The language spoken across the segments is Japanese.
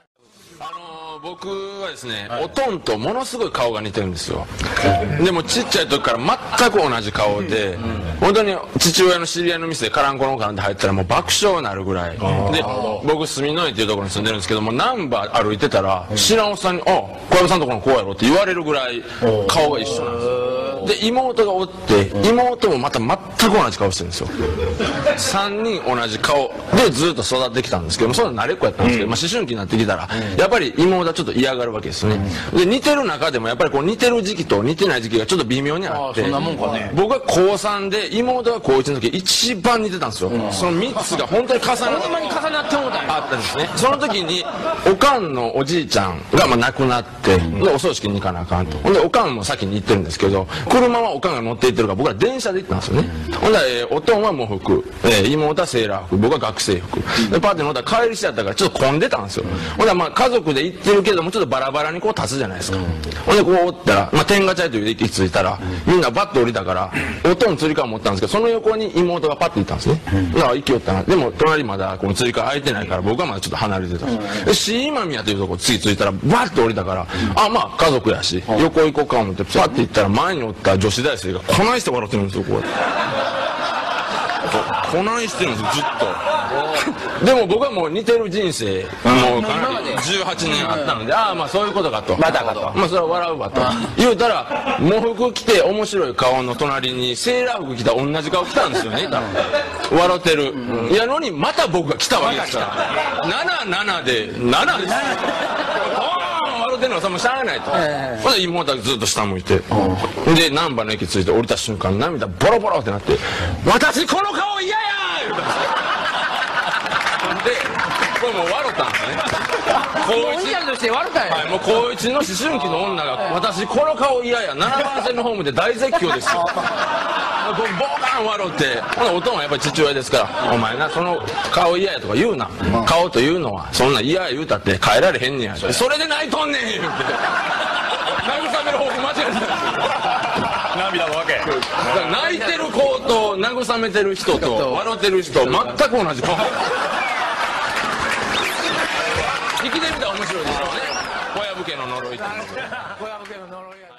僕はですね、おとんとものすごい顔が似てるんですよ。でもちっちゃい時から全く同じ顔で、本当に父親の知り合いの店でカランコロンカランって入ったらもう爆笑になるぐらいで、僕住之江っていうところに住んでるんですけども、難波歩いてたら知らんおっさんに「あ、小籔さんとこのこうやろ」って言われるぐらい顔が一緒なんですよ。で妹がおって、妹もまた全く同じ顔してるんですよ。3人同じ顔でずっと育ってきたんですけども、そんな慣れっこやったんですけど、思春期になってきたらやっぱり妹はちょっと嫌がるわけですよね。で似てる中でもやっぱりこう似てる時期と似てない時期がちょっと微妙にあって、僕は高3で妹が高1の時一番似てたんですよ。その3つが本当に重なってあったんですね。その時におかんのおじいちゃんが亡くなって、でお葬式に行かなあかんと。ほんでおかんも先に行ってるんですけど、車はおかんが乗って行ってるから僕ら電車で行ったんですよね。ほんでおとんは喪服、妹はセーラー服、僕は学生服でパーティー乗ったら帰りしだったからちょっと混んでたんですよ。ほんで家族で行ってるけどもちょっとバラバラにこう立つじゃないですか。ほんでこうおったら天下茶屋という駅着いたらみんなバッと降りたからおとんつり革持ったんですけど、その横に妹がパッと行ったんですね。だから行きよったな。でも隣まだこのつり革空いてないから僕はまだちょっと離れてたんです。で新今宮というとこ次着いたらバッと降りたから、家族やし横行こうか思ってパッて行ったら前におった女子大生がこないして笑ってるんですよ。こうやってこないしてるんですよずっと。でも僕はもう似てる人生もうかなり18年あったので、そういうことかと、またかと、それは笑うわと言うたら、喪服着て面白い顔の隣にセーラー服着た同じ顔着たんですよね。笑ってる、やのにまた僕が来たわけですから77で7です笑ってんのはもうしゃあないと。ほんで妹はずっと下向いて、で難波の駅着いて降りた瞬間涙ボロボロってなって「私この顔嫌や!」言うたんですよ。でこれもう笑ったんですね。 お兄ちゃんとして笑ったんや。 もう高1の思春期の女が「私この顔嫌や」7番線のホームで大絶叫ですよ。僕ボーカン笑って、ほなおとんはやっぱり父親ですから「お前なその顔嫌やとか言うな、顔というのはそんな嫌や言うたって変えられへんねや」それで泣いとんねん」言うて慰める方法間違えてたんですよ。 涙のわけ泣いてる子と慰めてる人と笑ってる人全く同じ顔。生きてみたら面白いでしょうね。小籔家の呪いって。小籔家の呪いやな。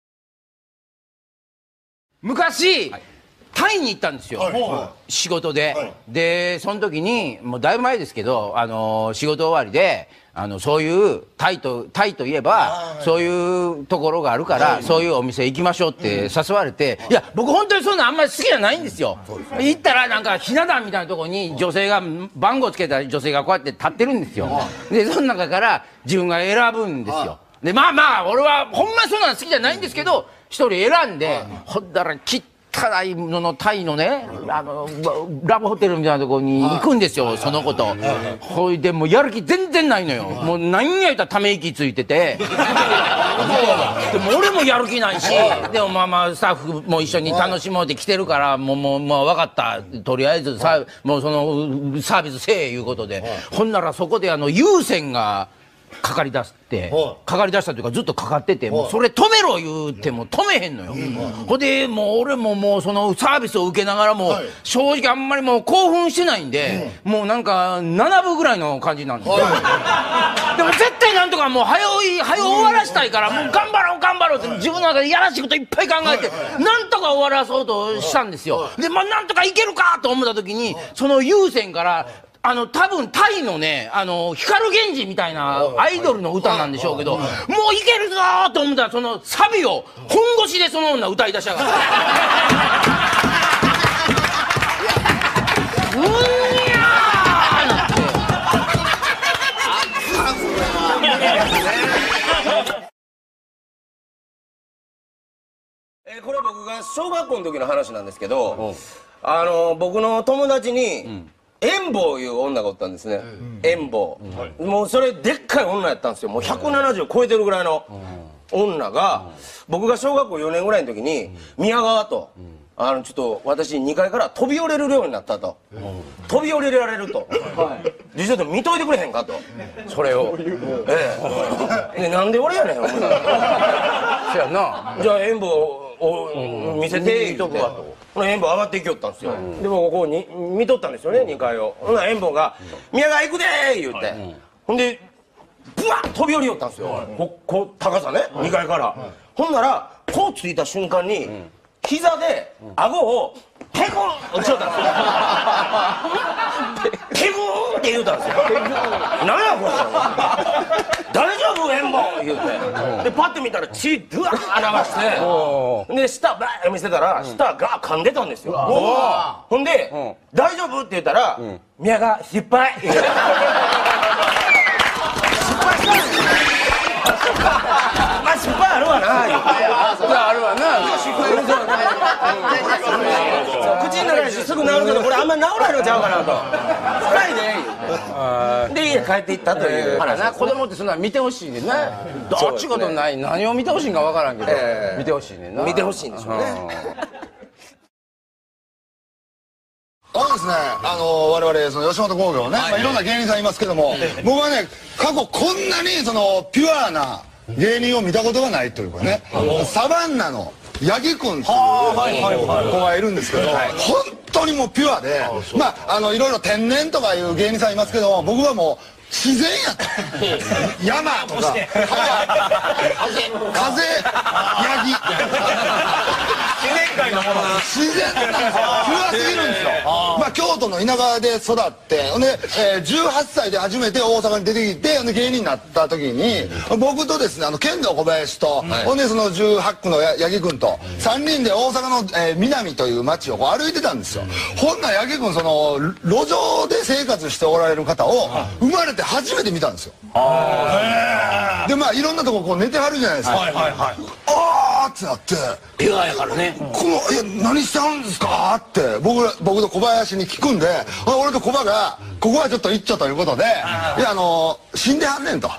昔、タイに行ったんですよ、仕事で。でその時にもうだいぶ前ですけど、仕事終わりでそういうタイといえばそういうところがあるからそういうお店行きましょうって誘われて、いや僕本当にそんなあんまり好きじゃないんですよ。行ったらなんかひな壇みたいなところに女性が番号つけた女性がこうやって立ってるんですよ。でその中から自分が選ぶんですよ。で俺はほんまにそんなの好きじゃないんですけど一人選んで、ほんだら汚いののタイのねラブホテルみたいなところに行くんですよ、その子と。ほいでもうやる気全然ないのよ。もう何や言ったらため息ついててでも俺もやる気ないし、でもスタッフも一緒に楽しもうって来てるからもう分かった、とりあえずもうそのサービスせえいうことで、ほんならそこで有線がかかりだしたというかずっとかかってて、もうそれ止めろ言うても止めへんのよ。ほんでもう俺ももうそのサービスを受けながらも正直あんまりもう興奮してないんで、もうなんか7分ぐらいの感じなんですよ。でも絶対なんとかもう早終わらしたいから、もう頑張ろうって自分の中でやらしいこといっぱい考えてなんとか終わらそうとしたんですよ。でなんとかいけるかと思った時にその有線から多分タイのね光源氏みたいなアイドルの歌なんでしょうけど、もういけるぞーと思ったらそのサビを本腰でその女歌い出したからうんにゃーこれ僕が小学校の時の話なんですけど、僕の友達に遠坊いう女がおったんですね。遠坊、もうそれでっかい女やったんですよ。もう170超えてるぐらいの女が、僕が小学校4年ぐらいの時に宮川とちょっと私2階から飛び降りれるようになったと、飛び降りられると、でちょっと見といてくれへんかと、それをなんで俺やねんそやな、じゃあ遠坊を見せて言うて遠坊上がっていきよったんですよ。でもここに見とったんですよね、2階を。ほんなら遠坊が「宮川行くで!」言うて、ほんでブワッ飛び降りよったんですよ、高さね、2階から。ほんならこうついた瞬間に膝で顎をペコン落ちよったんですよ。ペコンって言うたんですよ。何やこれ、大丈夫エンボ言うて、でパッて見たら血ブワー流してで舌バーッ見せたら舌が噛んでたんですよ。ほんで大丈夫って言ったら宮が失敗失敗したんですよ。まあ失敗あるわな言うて、 あるわな、 口の中ですぐ治るけどこれあんま治らないのちゃうかなと深いで言うて、で家帰っていったという話ですね。 子供ってそんな見てほしいねんな。どっちことない、何を見てほしいんか分からんけど見てほしいねんな。 見てほしいんでしょうね。 ですね、我々その吉本興業ね、いろんな芸人さんいますけども、僕はね過去こんなにそのピュアな芸人を見たことがないというかね、サバンナの八木君っていう子がいるんですけど、本当にもうピュアで、まあいろいろ天然とかいう芸人さんいますけど、僕はもう自然やった山とか風ヤギ自然なんですよ。ピュアすぎるんですよ。まあ京都の田舎で育ってほんで、18歳で初めて大阪に出てきてほんで芸人になった時に僕とですね剣道小林と、ほんでその18区の八木君と3人で大阪の、南という町をこう歩いてたんですよ。ほんなら八木君その路上で生活しておられる方を生まれて初めて見たんですよ。でまあいろんなとここう寝てはるじゃないですか。あーってなってピュアやからね。 何してはるんですかって僕と小林に聞くんで、俺と小林がここはちょっと一丁ということで、いや死んではんねんと。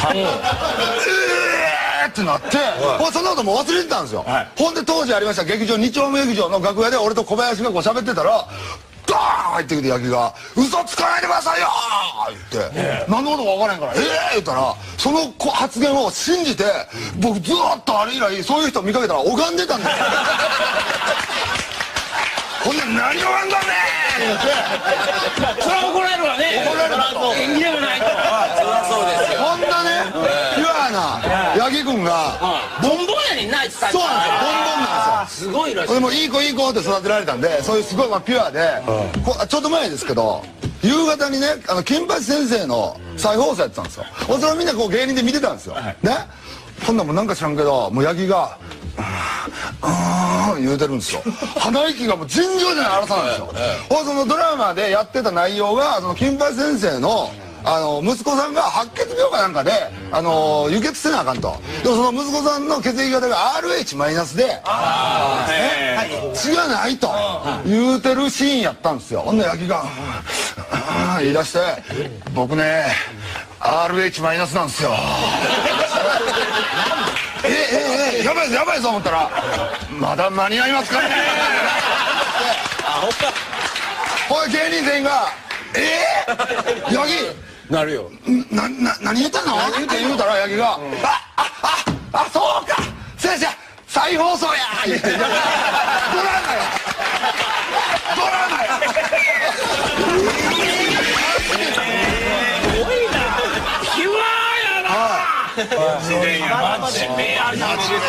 ってなって、そんなことも忘れてたんですよ。ほんで当時ありました劇場2丁目劇場の楽屋で俺と小林がこう喋ってたらダーン入ってきて八木が「嘘つかないでくださいよ!」言って何のことか分からへんから「言ったらその発言を信じて僕ずーっとあれ以来そういう人見かけたら拝んでたんですよ。ほんで「何拝んだんねん!」言ってそれは怒られるわね。 怒られると演技でもないと。そりゃそうですよ。 こんなねピュアな八木君がボンボンやねんな。そうなんですよ、ボンボンなんですよ。すごいらしい。 でもいい子いい子って育てられたんで、そういうすごいピュアで、ちょっと前ですけど夕方にね金八先生の再放送やってたんですよ。それをみんなこう芸人で見てたんですよね。ほんならもうなんか知らんけどもう八木が言うてるんですよ。鼻息がもう尋常じゃない荒さなんですよ。そのドラマでやってた内容がその金八先生の息子さんが白血病かなんかで輸血せなあかんと。でもその息子さんの血液型が RH マイナスで血がないと言うてるシーンやったんですよ。ほんで八木が言い出して「僕ね RH マイナスなんですよ」やばいぞやばいぞ思ったら「まだ間に合いますかね」これ芸人全員が「八木なるよ。 何言ったの?」って言うたら八木が「あそうか先生再放送や!」言って「ドラマやドラマや!」 すごいな。ピュアやな。自然や真面目やな。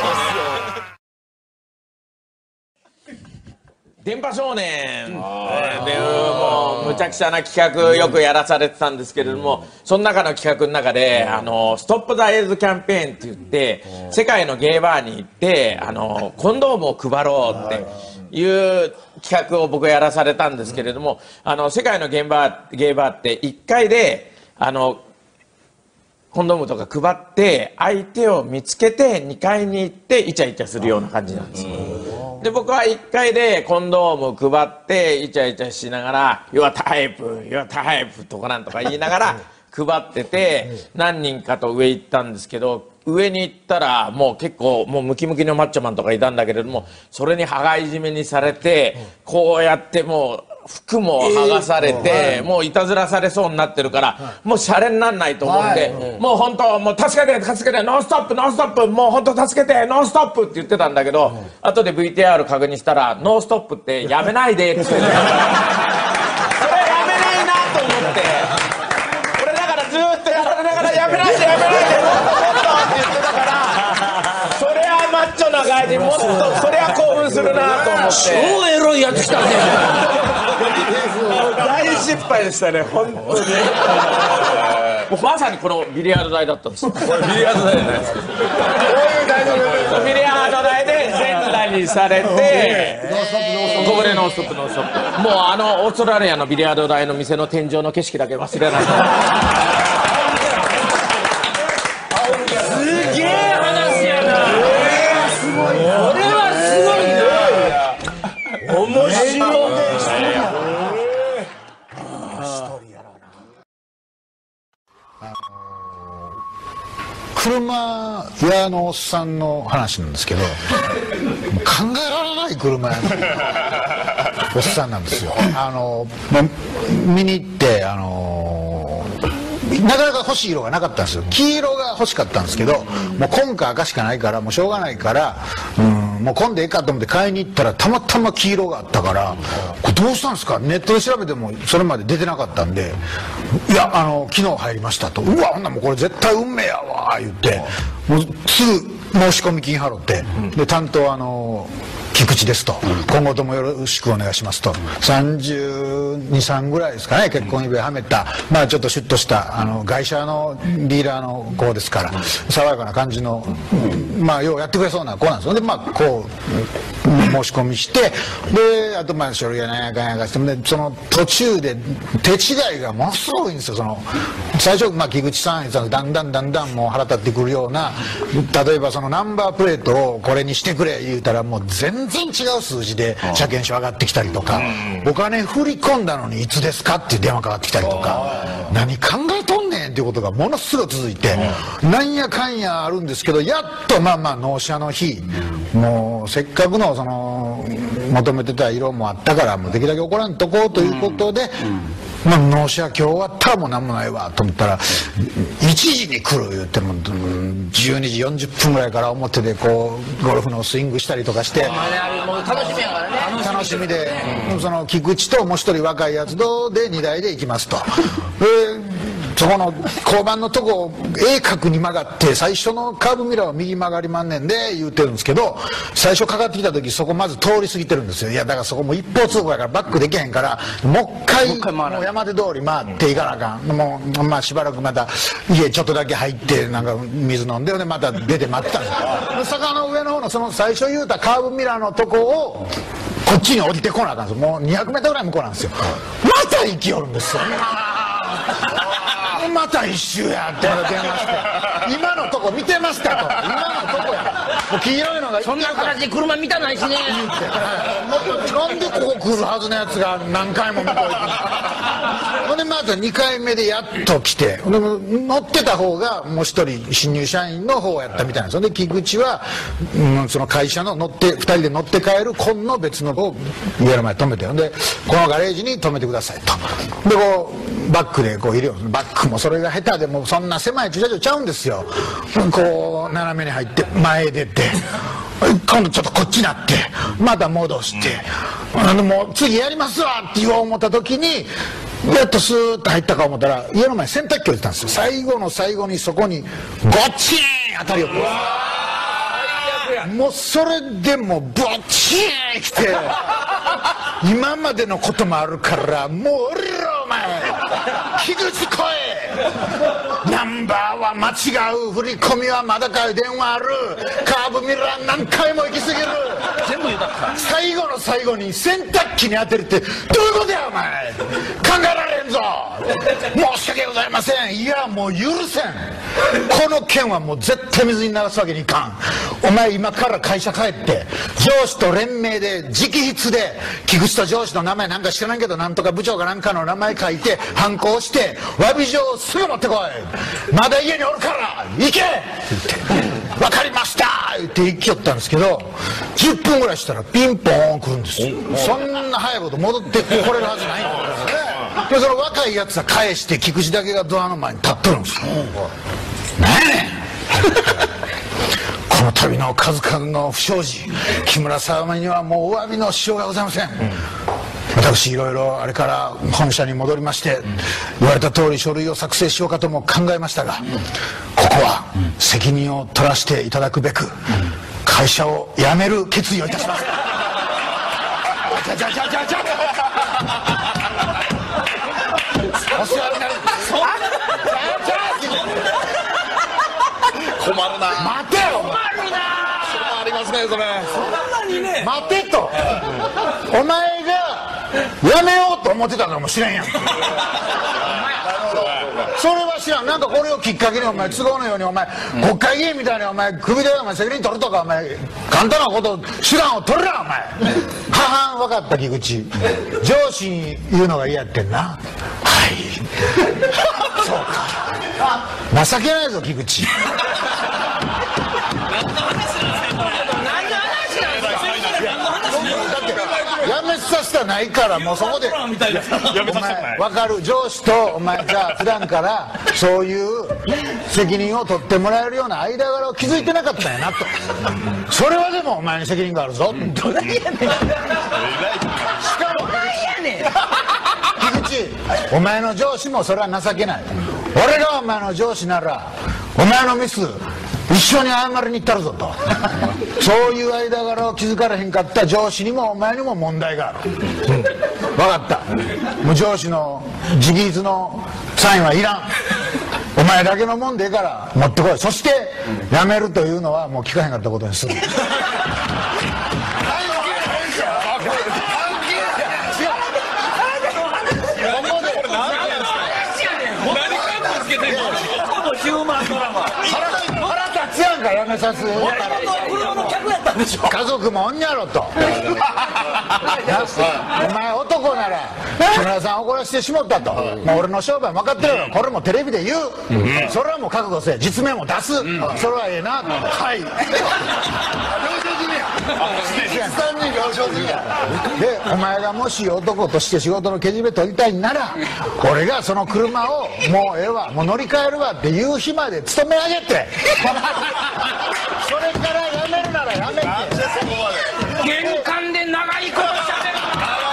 電波少年でもうむちゃくちゃな企画よくやらされてたんですけれども、その中の企画の中でストップ・ザ・エイズキャンペーンって言って世界のゲイバーに行ってコンドームを配ろうっていう企画を僕やらされたんですけれども、世界のゲイバーって1回でコンドームとか配って相手を見つけて2階に行ってイチャイチャするような感じなんですよ。で僕は1階でコンドーム配ってイチャイチャしながら「Your type Your type」とかなんとか言いながら配ってて何人かと上行ったんですけど、上に行ったらもう結構もうムキムキのマッチョマンとかいたんだけれども、それに羽交い締めにされてこうやってもう服も剥がされてもういたずらされそうになってるからもうシャレになんないと思ってもう本当もう助けて助けてノンストップノンストップもう本当助けてノンストップって言ってたんだけど、後で VTR 確認したらノンストップってやめないでってそれやめないなと思って、俺だからずっとやられながらやめないでやめないでもっともっとって言ってたからそれはマッチョな外人もっとそれは興奮するなと思って超エロいやつ来たね大失敗でしたね本当にもうまさにこのビリヤード台だったんですこれビリヤード台じゃないですこういう台のビリヤード台で全裸にされてここでノンストップノンストップもうオーストラリアのビリヤード台の店の天井の景色だけ忘れないすげえ話やなすごいこれはすごいな面白い車屋のおっさんの話なんですけど考えられない車屋のおっさんなんですよ。見に行ってなかなか欲しい色がなかったんですよ。黄色が欲しかったんですけどもう紺か赤しかないからもうしょうがないからもう紺でいいかと思って買いに行ったらたまたま黄色があったからこれどうしたんですかネットで調べてもそれまで出てなかったんでいや昨日入りましたとうわほんなもうこれ絶対運命やわ言ってもうすぐ申し込み金払ってで担当菊池ですと今後ともよろしくお願いしますと32、3ぐらいですかね結婚指輪はめたまあちょっとシュッとした外車のディーラーの子ですから爽やかな感じのまあようやってくれそうな子なんですよ。でまあこう申し込みしてであとまあ書類やなんやかんやかしてでその途中で手違いがものすごいんですよ。最初まあ菊池さんだんだんもう腹立ってくるような例えばそのナンバープレートをこれにしてくれ言うたらもう全然違う数字で車検証上がってきたりとかお金振り込んだのにいつですかっていう電話かかってきたりとか何考えとんねんっていうことがものすごい続いてなんやかんやあるんですけどやっとまあまあ納車の日もうせっかくの求めてた色もあったからもうできるだけ怒らんとこうということでまあ納車今日終わったらもう何もないわと思ったら1時に来る言っても12時40分ぐらいから表でこうゴルフのスイングしたりとかしてもう楽しみやからね楽しみでその菊池ともう一人若いやつとで2台で行きますと。そこの交番のとこ鋭角に曲がって最初のカーブミラーを右曲がりまんねんで言うてるんですけど最初かかってきた時そこまず通り過ぎてるんですよ。いやだからそこもう一方通行やからバックできへんからもう一回もう山手通り回っていかなあかんもうまあしばらくまた家ちょっとだけ入ってなんか水飲んでまた出て待ってたんですよ。坂の上の方のその最初言うたカーブミラーのとこをこっちに降りてこなあかんですよ。もう200メートルぐらい向こうなんですよ。また行きよるんですよ。また一周やって電話して今のとこ見てましたと今のとこやもう黄色いのがそんな形で車見たないしねなんでここ来るはずのやつが何回も向こう行くのほんでまた2回目でやっと来てでも乗ってた方がもう一人新入社員の方やったみたいなんですよ。で菊池は、その会社の2人で乗って帰る紺の別の子を家の前に止めてでこのガレージに止めてくださいとでこうバックでこう入れようバックもそれが下手でもうそんな狭い駐車場ちゃうんですよ。こう斜めに入って前出て今度ちょっとこっちになってまた戻してもう次やりますわって言おう思った時にやっとスーッと入ったか思ったら家の前に洗濯機置いてたんですよ。最後の最後にそこにゴチーン当たりよもうそれでもうボチーン来て今までのこともあるからもう降りろお前樋口来いナンバーは間違う振り込みはまだかい電話あるカーブミラー何回も行き過ぎる全部言うたった最後の最後に洗濯機に当てるってどういうことやお前考えられんぞ申し訳ございませんいやもう許せんこの件はもう絶対水に流すわけにいかんお前今から会社帰って上司と連名で直筆で菊池と上司の名前なんか知らないけどなんとか部長かなんかの名前書いて反抗して詫び状をすぐ持ってこいまだ家におるから行けって言って分かりました言って行きよったんですけど10分ぐらいしたらピンポーン来るんですよ。そんな早いこと戻ってこれるはずないんですよね。でその若いやつは返して菊池だけがドアの前に立っとるんですよ。何やねんこの度の数々の不祥事木村様にはもうお詫びのしようがございません、 私いろいろあれから本社に戻りまして、言われた通り書類を作成しようかとも考えましたが、ここは責任を取らせていただくべく会社を辞める決意をいたします。お世話になる。 困るな。 待てよ。 困りますね、それ。そんなにね。 待てと。お前が辞めようと思ってたかもしれんやん。それは知らん。なんかこれをきっかけにお前都合のようにお前国会議員みたいにお前首でお前責任取るとかお前簡単なこと手段を取るなお前。ははん、分かった菊池。上司に言うのが嫌やってんな。はい。そうか。情けないぞ菊池。やめさせたないからもうそこでお前分かる。上司とお前じゃあ普段からそういう責任を取ってもらえるような間柄を築いてなかったんやなと。それはでもお前に責任があるぞ。どないやねん。しかも菊池、お前の上司もそれは情けない。俺がお前の上司ならお前のミス一緒に謝りに行ったるぞと。そういう間柄を気づかれへんかった上司にもお前にも問題がある。分かった。もう上司の直筆のサインはいらん。お前だけのもんでええから持ってこい。そして辞めるというのはもう聞かへんかったことにする。やめさす。家族もおんやろと。お前男なら木村さん怒らせてしもったと。もう俺の商売分かってるよ。これもテレビで言う。それはもう覚悟せ。実名も出す。それはええな。はい。でお前がもし男として仕事のけじめ取りたいなら俺がその車をもうええわもう乗り換えるわっていう日まで勤め上げてそれから辞めるなら辞めて玄関で長いことしゃべる。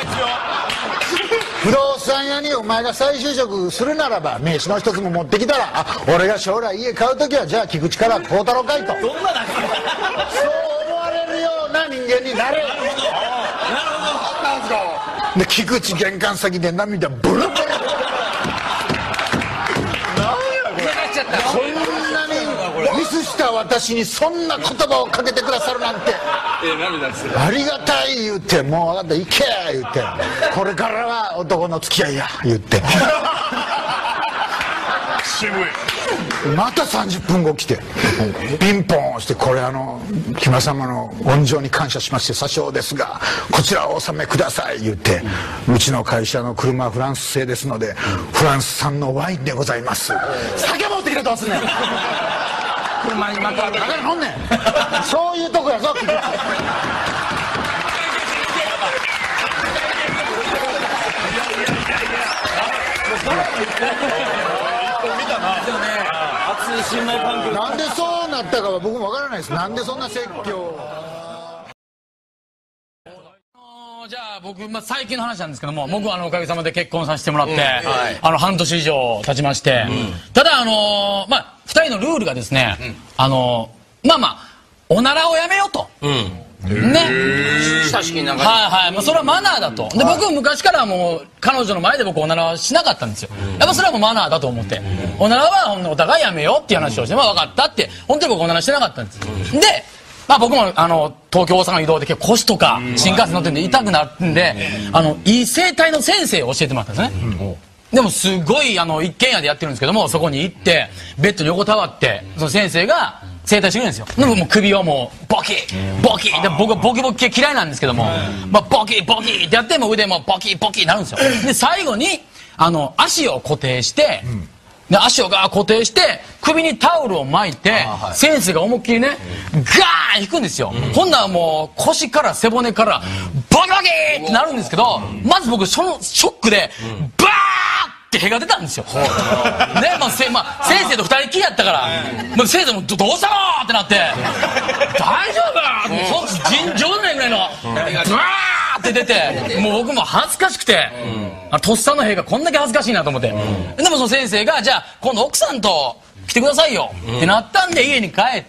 不動産屋にお前が再就職するならば名刺の一つも持ってきたら俺が将来家買う時はじゃあ菊池から孝太郎かいと。そう思われるような人間になれ。で菊池玄関先で涙ブルブル。こんなにミスした私にそんな言葉をかけてくださるなんてありがたい言うてもう分かった行け言うてこれからは男の付き合いや言って渋い。 また30分後来てピンポン押してこれ木村様の恩情に感謝しまして詐称ですがこちらをお納めください言ってうちの会社の車はフランス製ですのでフランス産のワインでございます。酒持ってきてどうすんねん。 車にまた酒飲んねん。そういうとこやぞ。なんでそうなったかは僕もわからないです。なんでそんな説教。 じゃあ僕、最近の話なんですけども僕はおかげさまで結婚させてもらって、半年以上経ちまして、ただ2人のルールがですね、おならをやめようと。ね、 親しき中にはいはい、それはマナーだと。で僕昔からもう彼女の前で僕おならはしなかったんですよ。やっぱそれはもうマナーだと思っておならはお互いやめようっていう話をして分かったって本当に僕おならしてなかったんです。で僕も東京大阪の移動で結構腰とか新幹線乗ってるんで痛くなるんでいい整体の先生を教えてもらったんですね。でもすごい一軒家でやってるんですけどもそこに行ってベッドに横たわってその先生が整体してくれるんですよ。でも首をもうボキボキで僕はボキボキ系嫌いなんですけども、ボキボキってやっても腕もボキボキになるんですよ。で最後に足を固定してで足を固定して首にタオルを巻いて先生が思いっきりねガーン引くんですよ。ほんならもう腰から背骨からボキボキってなるんですけどまず僕そのショックでバーって屁が出たんですよ。ね、先生と二人きりやったから、先生もどうしたのってなって、大丈夫？尋常ないぐらいの、ブワーっって出て、もう僕も恥ずかしくて、とっさの兵がこんだけ恥ずかしいなと思って。でもその先生が、じゃあ今度奥さんと来てくださいよってなったんで家に帰って、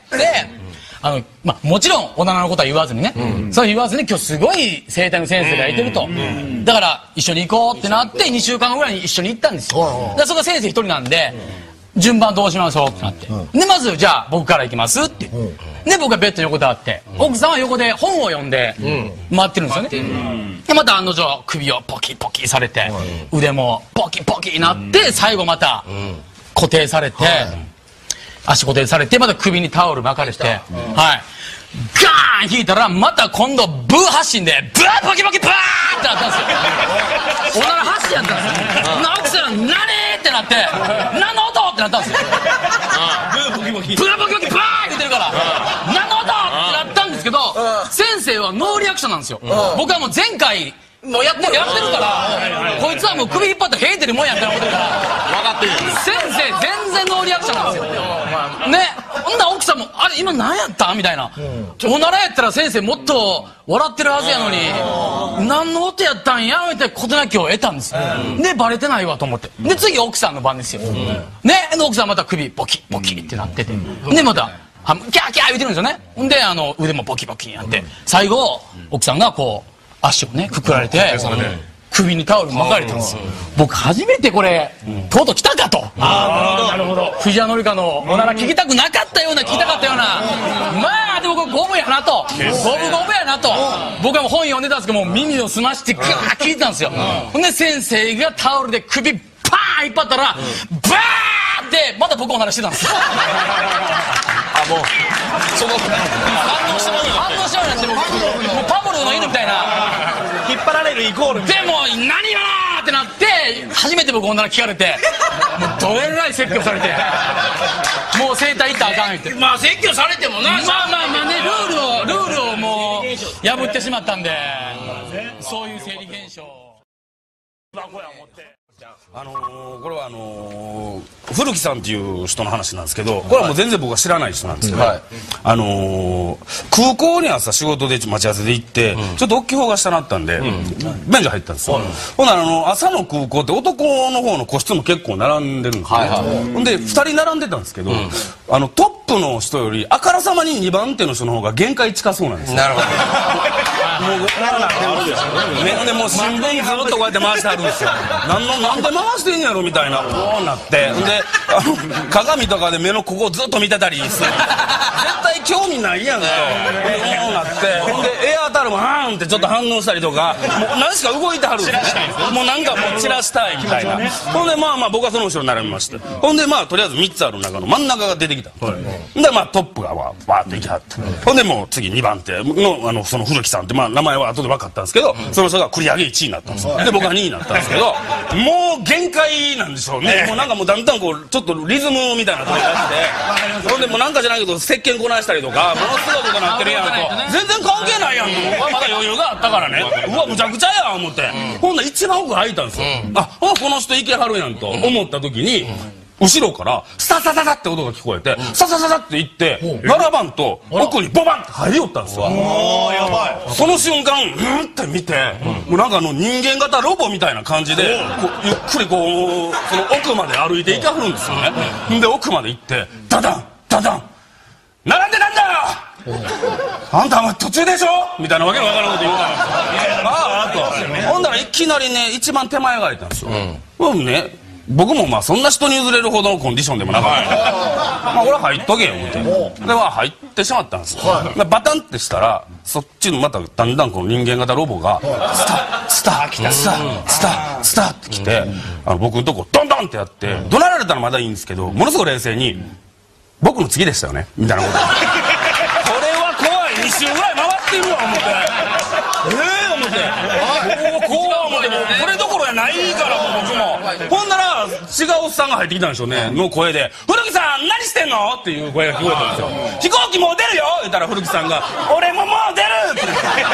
もちろんおならのことは言わずにね、そう言わずに今日すごい整体の先生がいてると、だから一緒に行こうってなって2週間後ぐらいに一緒に行ったんですよ。でそこが先生一人なんで順番どうしましょうってなって、でまずじゃあ僕から行きますってで僕がベッドに横たわって奥さんは横で本を読んで待ってるんですよね。でまた案の定首をポキポキされて腕もポキポキになって最後また固定されて、足固定されてまた首にタオル巻かれて、はいガーン引いたらまた今度ブー発進でブーポキポキブーってなったんですよ。おなら発進やったんですよ。奥さん何ってなって何の音ってなったんですよ。ブーポキポキブーポキポキブーって言ってるから何の音ってなったんですけど、先生はノーリアクションなんですよ。僕はもう前回もうやってるからこいつはもう首引っ張ってへえてるもんやって思ってるから分かってる。先生全然ノーリアクションなんですよね。ほんなら奥さんもあれ今何やったみたいな、おならやったら先生もっと笑ってるはずやのに何の音やったんやみたいなことなきを得たんですよ。でバレてないわと思って、で次奥さんの番ですよね。で奥さんまた首ボキボキってなってて、でまたキャーキャー言うてるんですよね。ほんで腕もボキボキになって最後奥さんがこう足をねくくられて首にタオル巻かれたんですよ。僕初めてこれとうとう来たかと。なるほど。藤原紀香のおなら聞きたくなかったような聞きたかったような、まあでもゴムやなと、ゴムやなと。僕はもう本読んでたんですけども耳を澄ましてガーッ聞いてたんですよ。ほんで先生がタオルで首パーン引っ張ったらバーってまた僕おならしてたんですよ。もうその反応したようになってもうパブロの犬みたいな引っ張られるイコールでも何がなーってなって初めて僕女聞かれてもうどえらい説教されてもう整体行ったらあかん言って、まあ説教されてもなまあねルールをもう破ってしまったんでそういう生理現象箱や持ってこれは古木さんっていう人の話なんですけど、これはもう全然僕は知らない人なんですけど、空港に朝仕事で待ち合わせで行って、ちょっと大きい方が下なったんで、便所入ったんですよ。ほんなら朝の空港って男の方の個室も結構並んでるんですよ。ほんで2人並んでたんですけど、トップの人よりあからさまに2番手の人の方が限界近そうなんですよ。なるほど。もうでもう新聞ずっとこうやって回してあるんですよ。なんで回してんやろみたいなこうなって、で鏡とかで目のここをずっと見てたりする。絶対興味ないやんとこうなって、ほんでエアータオルもハーンってちょっと反応したりとか、もう何しか動いてはるんですよ。もうなんかもう散らしたいみたいな。ほんでまあ僕はその後ろに並びました。ほんでとりあえず3つある中の真ん中が出てきた。でトップがバーッと行きはって、ほんでもう次2番手のその古木さんって名前は後で分かったんですけど、その人が繰り上げ1位になったんですよ。で僕が2位になったんですけど、もう限界なんでしょうね。もうなんかもうだんだんこうちょっとリズムみたいなのが出して、ほんでもうなんかじゃないけど石鹸こなしたりとかものすごいことなってるやんと、全然関係ないやんと。僕はまだ余裕があったからね、うわむちゃくちゃやん思って、ほんなら一番奥入ったんですよ。この人いけはるやんと思った時に後ろからスタサササって音が聞こえて、ササササって言って7番と奥にボバンって入りよったんですよ。その瞬間って見て、もうなんか人間型ロボみたいな感じでゆっくりこうその奥まで歩いていかはるんですよね。で奥まで行ってダダンダダン並んでなんだよあんたは途中でしょみたいなわけのわからんこと言うからんですよ。あとほんだらいきなりね一番手前が入ったんですよ。僕もそんな人に譲れるほどのコンディションでもなかった俺は入っとけよ思ってで入ってしまったんですよ。バタンってしたらそっちのまただんだんこの人間型ロボがスタって来て僕のとこドンドンってやって怒鳴られたらまだいいんですけど、ものすごい冷静に「僕の次でしたよね」みたいなことこれは怖い。2周ぐらい回ってるわ思って思ってこれどころやないから僕も。ほんなら違うおっさんが入ってきたんでしょうねの声で「古木さん何してんの?」っていう声が聞こえたんですよ。「飛行機もう出るよ」言ったら古木さんが「俺ももう出る!」って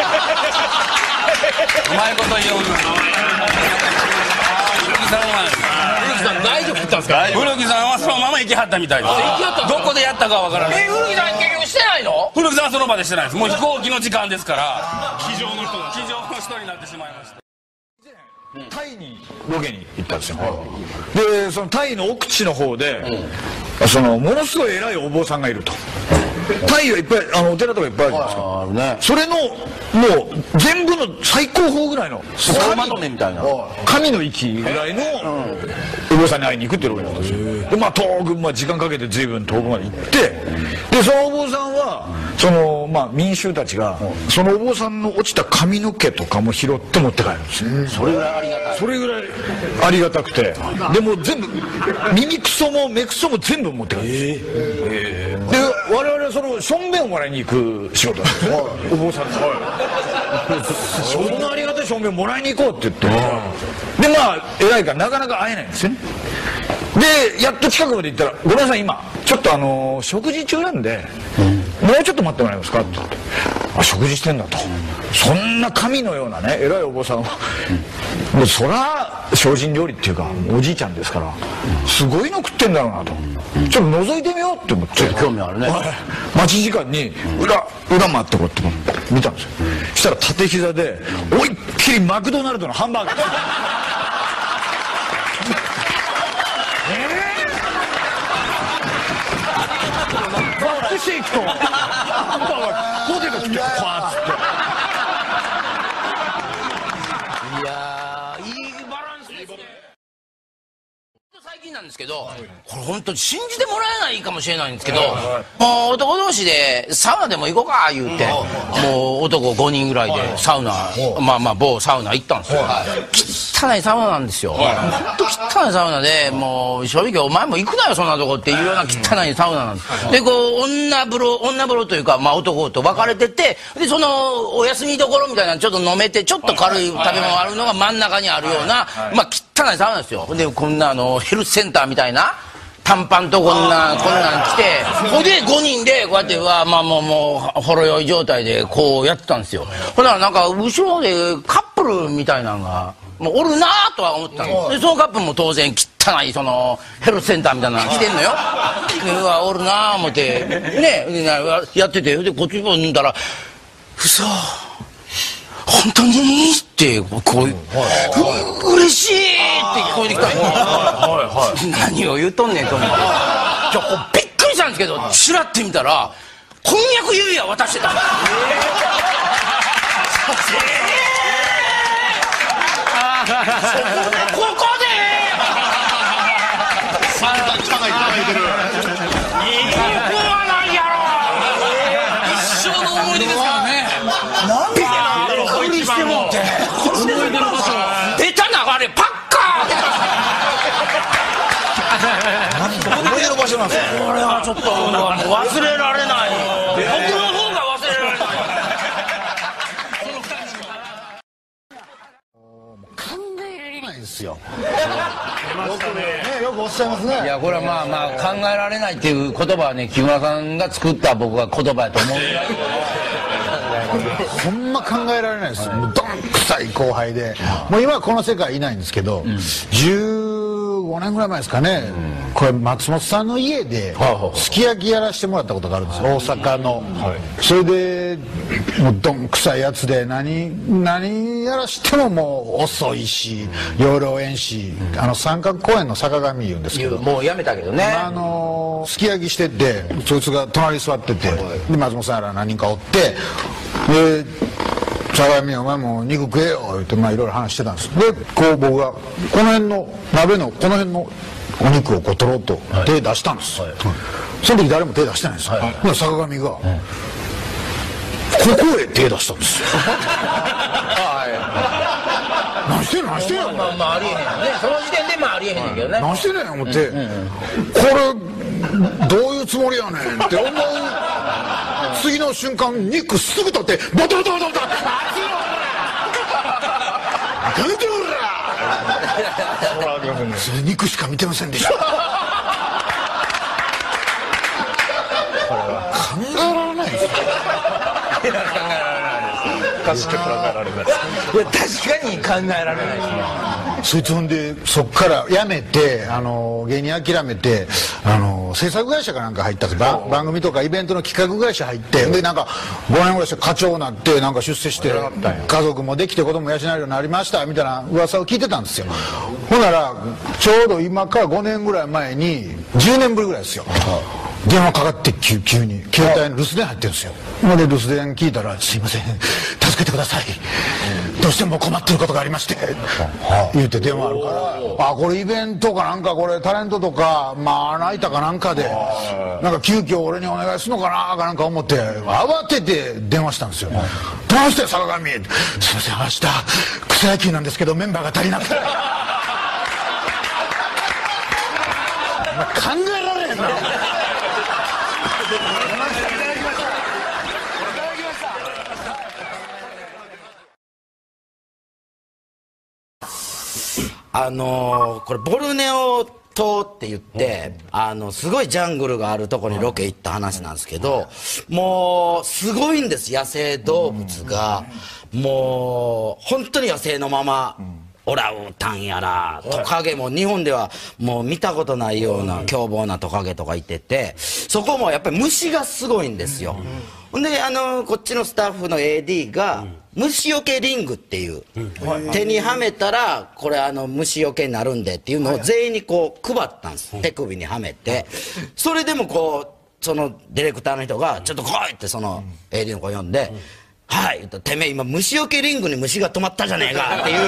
うまいこと言うな。古木さん大丈夫だったんですか？古木さんはそのまま行きはったみたいです。どこでやったかわからない。 古木さん結局してないの？ 古木さんはその場でしてないです。もう飛行機の時間ですから。机上の人人になってしまいました。 タイにロケに行ったんですよ。でそのタイの奥地の方で、ものすごい偉いお坊さんがいると。タイはいっぱいお寺とかいっぱいあるじゃないですか。それのもう全部の最高峰ぐらいのまとめみたいな神の域ぐらいのお坊さんに会いに行くっていうロケだったんですよ。で遠く、時間かけて随分遠くまで行って、でそのお坊さんは民衆たちがそのお坊さんの落ちた髪の毛とかも拾って持って帰るんですね。それぐらいありがたくて、でも全部耳くそも目くそも全部持って帰るんですよ。で我々はそのしょんべんをもらいに行く仕事なんですよ、お坊さんに。そんなありがたいしょんべんもらいに行こうって言って、で偉いからなかなか会えないんですよね。でやっと近くまで行ったら「ごめんなさい今ちょっと食事中なんでもうちょっと待ってもらえますか?」って言って「食事してんだ」と。そんな神のようなね偉いお坊さんはもうそら精進料理っていうかおじいちゃんですからすごいの食ってんだろうなと。ちょっと覗いてみようって思って、ちょっと興味あるね。待ち時間に裏回ってこうって見たんですよ。そしたら縦膝で思いっきりマクドナルドのハンバーガーバックシェイクとハンバーガーポテト食ってパーッつって。 いやいいバランスですね。最近なんですけど、これ本当に信じてもらえないかもしれないんですけど、もう男同士でサウナでも行こうか言うて、もう男5人ぐらいでサウナ、某サウナ行ったんですよ。汚いサウナなんですよ。本当汚いサウナで、もう正直お前も行くなよそんなとこっていうような汚いサウナなんです。で女風呂というか男と分かれてて、でそのお休みどころみたいなちょっと飲めてちょっと軽い食べ物あるのが真ん中にあるような汚いサウナですよ。でこんなヘルスセンターみたいな短パンとこんなん着て、ほんで5人でこうやってもうほろ酔い状態でこうやってたんですよ。ほんならなんか後ろでカップルみたいなのがもうおるなとは思ったの。でそのカップルも当然汚いヘルスセンターみたいなの着てんのよ。うわおるな思ってねやってて、でこっちも見たら「嘘本当に?」ってこう嬉しいって聞こえてきたの。何を言うとんねんと思ってびっくりしたんですけど、チラって見たら婚約指輪渡してた。ここでサンタ汚いいただいてる。 いい子はないやろ。 一生の思い出ですからね。 なんでこれしてもってベタなあれパッカー思い出の場所なんですよ。 これはちょっと忘れられない。僕の方が忘れられない。 よよくおっしゃいますね。 いやこれは考えられないっていう言葉はね、木村さんが作った僕は言葉やと思う。 ほんま考えられないですよ。もうどんくさい後輩で、もう今はこの世界いないんですけど、15年ぐらい前ですかね、これ松本さんの家ですき焼きやらせてもらったことがあるんですよ、大阪の。それでもうどんくさいやつで何やらしてももう遅いし容量えんし、三角公園の坂上言うんですけど、 もうやめたけどね、 すき焼きしてて、そいつが隣に座ってて、で松本さんやら何人かおって、で相模お前も肉食えよ言っていろいろ話してたんです。でこう僕がこの辺の鍋のこの辺のお肉をこう取ろうと手出したんです、その時誰も手出してないんですよ。坂上がここへ手出したんですよ。何してんの何してんの、 ありえへんよね、その時点でありえへんねんけどね、 何してんねん思って、これどういうつもりやねんって思う次の瞬間肉すぐ取ってボトボトボトボトそれ肉しか見てませんでした。これは考えられないですよ。 考えられないです。 しか考えられない。 いや確かに考えられないですね。 そいつほんでそっから辞めて芸人諦めて制作会社かなんか入ったんですよ。番組とかイベントの企画会社入って、でなんか5年ぐらいして課長になってなんか出世して家族もできて子供も養えるようになりましたみたいな噂を聞いてたんですよ。ほんならちょうど今から5年ぐらい前に10年ぶりぐらいですよ、電話かかって急に携帯の留守電入ってるんですよ。で留守電聞いたら「すいません助けてください、どうしても困ってることがありまして」言って電話あるから「あこれイベントかなんかこれタレントとか穴開いたかなんかでなんか急遽俺にお願いするのかな」かなんか思って慌てて電話したんですよ。「どうして坂上」「すいません明日草野球なんですけどメンバーが足りなくて」考えられへんな。 これボルネオ島って言ってすごいジャングルがあるとこにロケ行った話なんですけど、もうすごいんです、野生動物がもう本当に野生のままオランウータンやらトカゲも日本ではもう見たことないような凶暴なトカゲとかいてて、そこもやっぱり虫がすごいんですよ。ほんでこっちのスタッフの AD が虫よけリングっていう、手にはめたらこれ虫よけになるんでっていうのを全員にこう配ったんです、手首にはめて。それでもこうそのディレクターの人が「ちょっと来い!」ってその AD の子呼んで「はい」言ったら「てめえ今虫よけリングに虫が止まったじゃねえか」っていう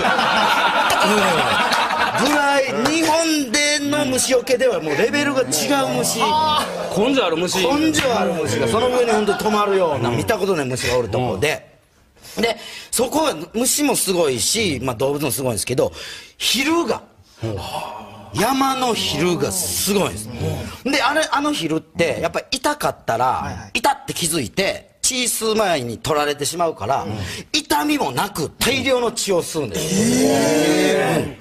ぐらい日本での虫よけではもうレベルが違う虫、 根性ある虫がその上に本当に止まるような見たことない虫がおるとこで。でそこは虫もすごいし、動物もすごいんですけど、昼が山の昼がすごいんです。で昼ってやっぱり痛かったら痛って気づいて血吸う前に取られてしまうから、痛みもなく大量の血を吸うんです。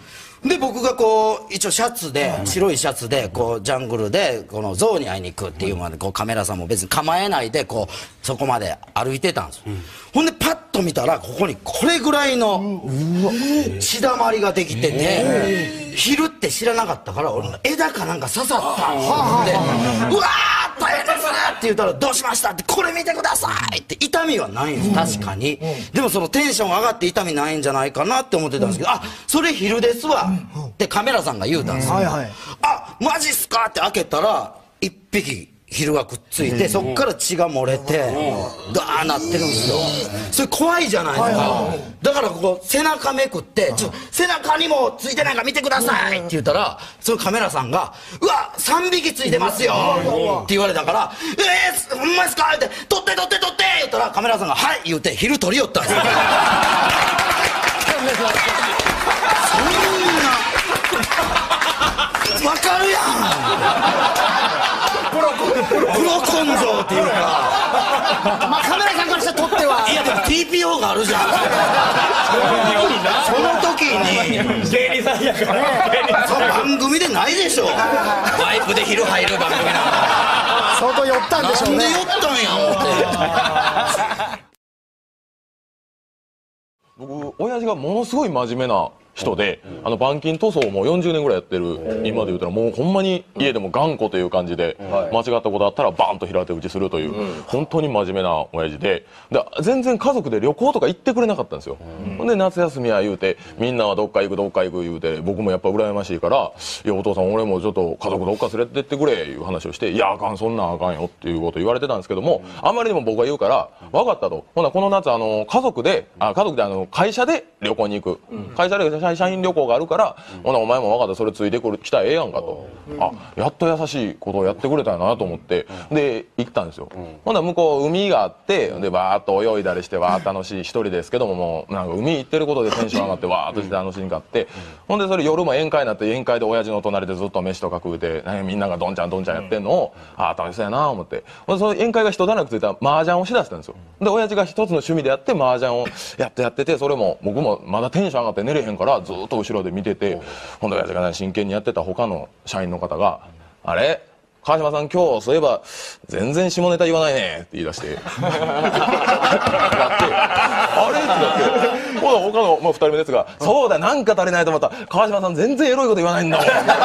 で僕がこう一応シャツで白いシャツでこうジャングルでこのゾウに会いに行くっていうまでこうカメラさんも別に構えないでこうそこまで歩いてたんですよ。ほんでパッと見たらここにこれぐらいの血だまりができてて、昼って知らなかったから俺の枝かなんか刺さったんですよ。でうわー大変ですって言ったら「どうしました?」って「これ見てください!」って痛みはないんです確かに。でもそのテンション上がって痛みないんじゃないかなって思ってたんですけど「あそれ昼ですわ」ってカメラさんが言うたんですよ。あマジっすかって開けたら1匹昼がくっついて、そっから血が漏れてガーなってるんですよ。それ怖いじゃないですか。だからここ背中めくって「背中にもついてないから見てください」って言ったらそのカメラさんが「うわ3匹ついてますよ」って言われたから「ほんまですか?」って「撮って撮って撮って」言ったらカメラさんが「はい」言うて昼撮りよったんですよ。そんなわかるやんプロ根性っていうかカメラさんからしたら撮ってはいやでも TPO があるじゃんその時に芸人さんやから番組でないでしょワイプで昼入る番組なんか相当寄ったんでしょうね。 なんで寄ったんや思って僕親父がものすごい真面目な人で、板金塗装をもう40年ぐらいやってる今で言うたらもうほんまに家でも頑固という感じで、間違ったことあったらバーンと平手打ちするという、本当に真面目な親父で全然家族で旅行とか行ってくれなかったんですよ。ほんで夏休みや言うてみんなはどっか行く言うて僕もやっぱ羨ましいから「いやお父さん俺もちょっと家族どっか連れてってくれ」いう話をして「いやあかんそんなんあかんよ」っていうこと言われてたんですけども、あんまりでも僕が言うから「分かった」と。ほなこの夏家族で会社で旅行に行く、会社で社員旅行があるからほなお前も分かったそれついてきたらええやんかと。やっと優しいことをやってくれたんやなと思ってで行ったんですよ。ほんなら向こう海があってでバーッと泳いだりしてわー楽しい一人ですけどももうなんか海行ってることでテンション上がってわーっとして楽しみがあって、ほんでそれ夜も宴会になって宴会で親父の隣でずっと飯とか食うてみんながどんちゃんどんちゃんやってんのを楽しそうやな思って、ほんでその宴会が一段落ついたら麻雀をしだしたんですよ。で親父が一つの趣味でやって麻雀をやってて、それも僕もまだテンション上がって寝れへんからずっと後ろで見てて、ほんで親父が真剣にやってた他の社員の方が「あれ川島さん今日そういえば全然下ネタ言わないねって言い出してあれってなってほら他の2人目ですがそうだなんか足りないと思った川島さん全然エロいこと言わないんだもん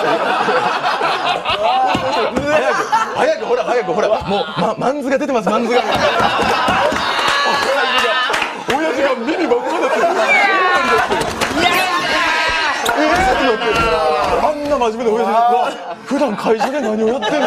早くほらもう、マンズが出てますマンズが親父が耳ばっかだってあんな真面目な親父が普段会社で何をやってんの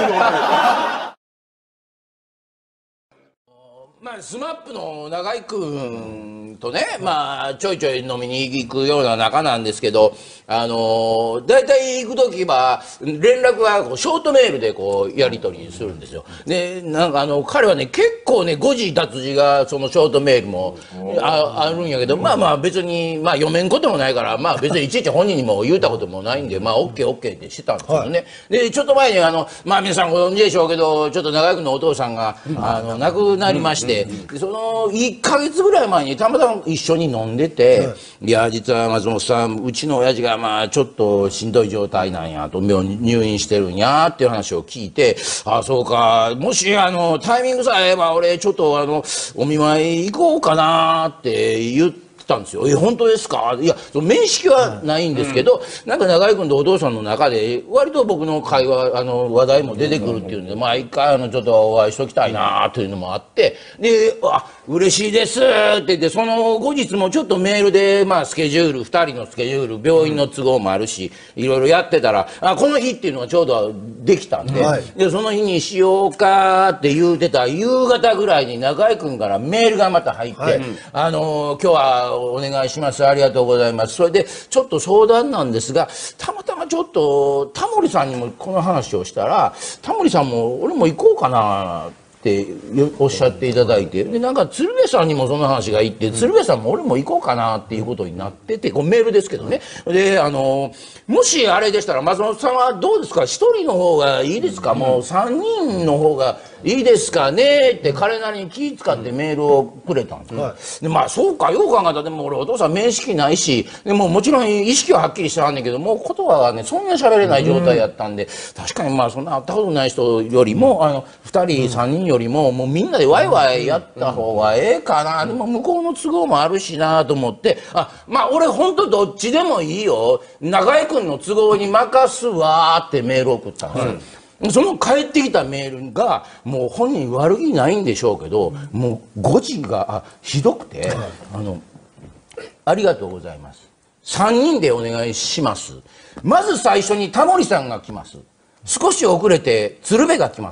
まあ、スマップの中居君とね、まあ、ちょいちょい飲みに行くような仲なんですけど、大体行くときは、連絡はこうショートメールでこう、やり取りするんですよ。で、なんか彼はね、結構ね、誤字脱字が、そのショートメールもあるんやけど、まあまあ別に、まあ読めんこともないから、まあ別にいちいち本人にも言うたこともないんで、まあオッケーってしてたんですけどね。で、ちょっと前にまあ皆さんご存知でしょうけど、ちょっと中居君のお父さんが、亡くなりまして、でその1ヶ月ぐらい前にたまたま一緒に飲んでて、いや実は松本さんうちの親父がまあちょっとしんどい状態なんやと入院してるんやっていう話を聞いて、あそうかもしタイミングさえ合えば俺ちょっとお見舞い行こうかなって言ってたんですよ。本当ですか？いや、面識はないんですけど、なんか中居君とお父さんの中で、割と僕の会話、話題も出てくるっていうんで、まあ一回ちょっとお会いしときたいなというのもあって、で、嬉しいですって言って、その後日もちょっとメールで、まあスケジュール、2人のスケジュール、病院の都合もあるし、いろいろやってたら、この日っていうのがちょうどできたんで、で、その日にしようかって言うてた夕方ぐらいに中居君からメールがまた入って、今日はお願いします。ありがとうございます。それで、ちょっと相談なんですが、たまたまちょっと、タモリさんにもこの話をしたら、タモリさんも、俺も行こうかなっておっしゃっていただいて、で、なんか鶴瓶さんにもその話がいって、鶴瓶さんも俺も行こうかなっていうことになってて、これメールですけどね。で、もしあれでしたら、松本さんはどうですか？一人の方がいいですか？もう3人の方がいいですかねって彼なりに気遣ってメールをくれたんですよ。で、まあそうか、よう考えたら、でも俺お父さん面識ないし、でももちろん意識ははっきりしてはんねんけど、もう言葉がね、そんな喋れない状態やったんで、確かにまあそんな会ったことない人よりも、2人、3人よりも、もうみんなでワイワイやった方がええかな。でも向こうの都合もあるしなと思って、まあ俺ほんとどっちでもいいよ。中居君の都合に任すわーってメールを送ったんですよ。その帰ってきたメールがもう本人悪気ないんでしょうけど、もう誤字がひどくて、ありがとうございます。3人でお願いします。まず最初にタモリさんが来ます。少し遅れて鶴瓶が来ます。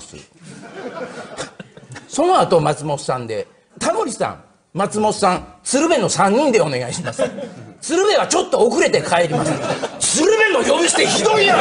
その後松本さんで、タモリさん、松本さん、鶴瓶の3人でお願いします。鶴瓶はちょっと遅れて帰ります。鶴瓶の呼び捨てひどいやろ。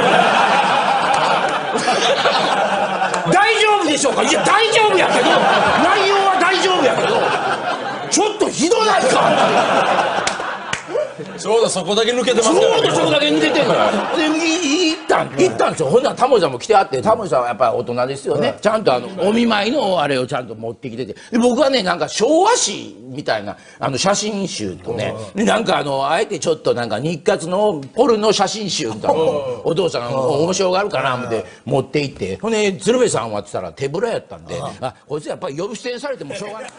大丈夫でしょうか？いや大丈夫やけど、内容は大丈夫やけど、ちょっとひどないか。 ちょうどそこだけ抜けてますからね。 ちょうどそこだけ抜けてんのよ。で、行ったんですよ。ほんならタモリさんも来てあって、タモリさんはやっぱり大人ですよね。ちゃんとお見舞いのあれをちゃんと持ってきてて。で、僕はね、なんか昭和史みたいな、写真集とね、なんかあえてちょっとなんか日活のポルノ写真集みたいなお父さん面白があるかな思って持って行って、ほんで、鶴瓶さんはって言ったら手ぶらやったんで、こいつやっぱり呼び捨てにされてもしょうがない。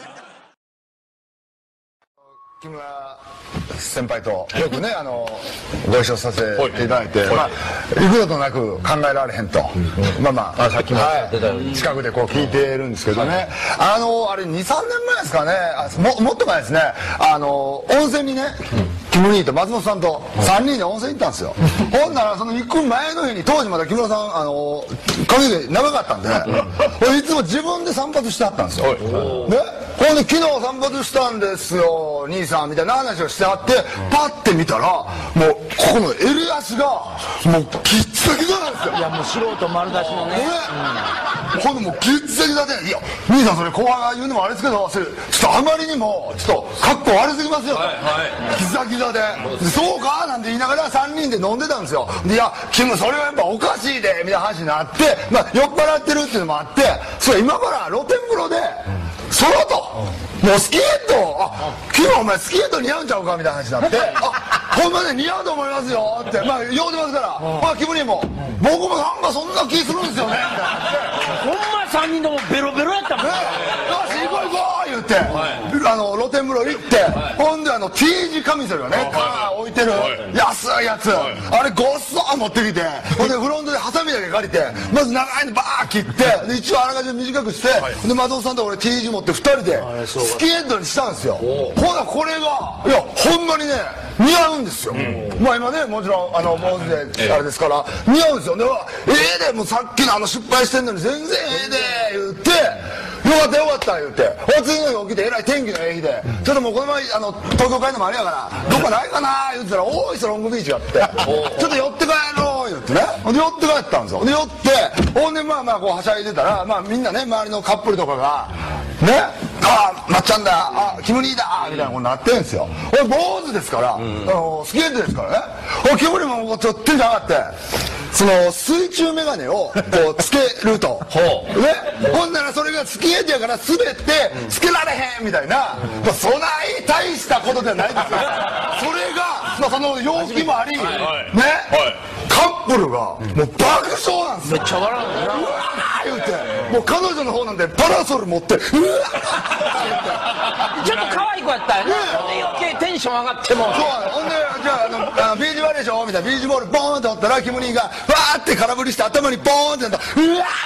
木村先輩とよくねご一緒させていただいて、幾度となく考えられへんと、さっきも近くでこう聞いてるんですけどね、あれ2、3年前ですかね、もっと前ですね、温泉にね、キム兄と松本さんと3人で温泉行ったんですよ。ほんならその行く前の日に、当時まだ木村さん髪の毛長かったんで、いつも自分で散髪してはったんですよ。ね、ほんで昨日散髪したんですよ兄さんみたいな話をしてはって、パッて見たらもうここの襟足がもうギッツギツなんですよ。 いやもう素人丸出しのね、 ほんでもうギッツギツで、いや兄さんそれ後輩が言うのもあれですけど、それちょっとあまりにもちょっと格好悪すぎますよと、ギザギザで、そうかなんて言いながら3人で飲んでたんですよ。で、いやキムそれはやっぱおかしいでみたいな話になって、酔っ払ってるっていうのもあって、それ今から露天風呂でそろともうスキンヘッド、キムお前スキンヘッド似合うんちゃうかみたいな話になって、ほんまね似合うと思いますよって、言うてますから、キムにも僕もなんかそんな気するんですよねみたいな。 ほんま3人ともベロベロやったもん。 よし行こう行こう言って、露天風呂行って、ほんでT字カミソリをね、置いてる安いやつ、あれごっそー持ってきて、ほんでフロントでハサミだけ借りて、まず長いのバー切って、で一応あらかじめ短くして、で松本さんと俺 T 字持って2人でスキンヘッドにしたんですよ。ほなこれがいやほんまにね似合うんですよ。まあ今ねもちろん坊主であれですから似合うんですよ。ででもうさっきの失敗してんのに全然で言って。よかったよかった言うて、次の日起きてえらい天気のええ日で、ちょっともうこの前東京帰るのもあれやからどっかないかな言ってたら大磯ロングビーチがあってちょっと寄って帰ろう言ってね、ほんで寄って帰ったんですよ。で寄ってほんでまあこうはしゃいでたらみんなね周りのカップルとかがねまっちゃんだキム兄だみたいなことになってるんですよ。俺坊主ですからスキンヘッドですからね、キム兄もちょっとテンション上がってその水中メガネをこうつけるとほんならそれがスキンヘッドやから滑ってつけられへんみたいな、そない大したことじゃないですよ。それがその陽気もありねカップルがもう爆笑なんですよ。めっちゃ笑うのうわー言うて、もう彼女の方なんでパラソル持ってうわーちょっと可愛い子やったよね。余計テンション上がっても。そうほんでじゃあビーチバレーでしょみたいなビーチボールボーンって折ったらキム兄がわーって空振りして頭にボーンってやったらうわ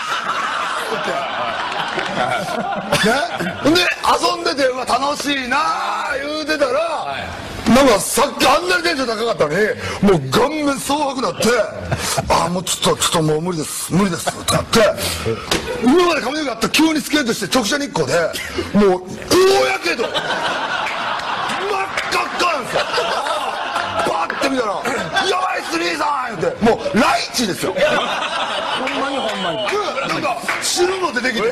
ーってで遊んでてうわ楽しいなー言うてたら、なんかさっきあんなにテンション高かったのにもう顔面蒼白になってもうちょっともう無理ですってなって今まで髪の毛があった急にスケートして直射日光でもう大やけど真っ赤っかなんですよ。バッて見たら「やばいっす兄さん!」言ってもうライチですよ。 ほんまになんか汁も出てきてこれ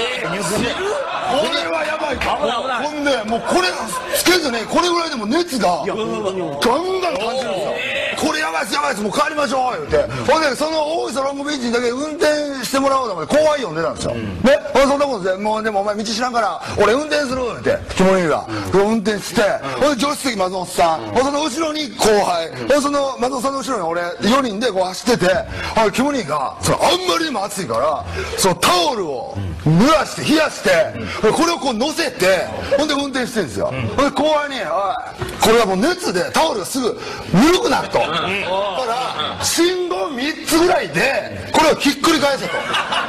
はやばいと。ほんでもうこれつけずねこれぐらいでも熱がガンガン感じるんですよ。これやばいっすやばいっすもう帰りましょう言うて、ほんでその大磯ロングビーチにだけ運転してもらおうと思って後輩呼んでたんですよ。そんなことでもうでもお前道知らんから俺運転するってキモ兄が運転して、ほんで助手席松本さん、その後ろに後輩、その松本さんの後ろに俺4人でこう走ってて、キモ兄があんまりにも暑いからそのタオルを濡らして冷やしてこれをこう乗せてほんで運転してるんですよ。ほんで後輩に「おいこれはもう熱でタオルがすぐぬるくなる」と。だから信号3つぐらいでこれをひっくり返せと後ろ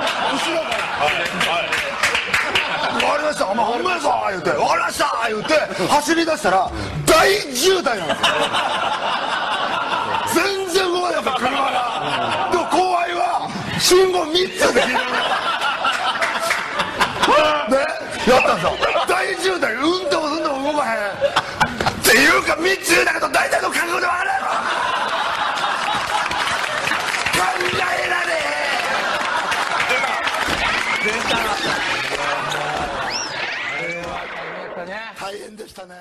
から「分かりましたお前ほんまやぞ」言うて「分かりました」言うて走り出したら大渋滞なんですよ。全然動かないんですよ車が。でも後輩は信号3つでやったんですよ。大渋滞運転もすんでも動かへんっていうか3つだけど大体の覚悟で分かるやろ。考えられ大変でしたね。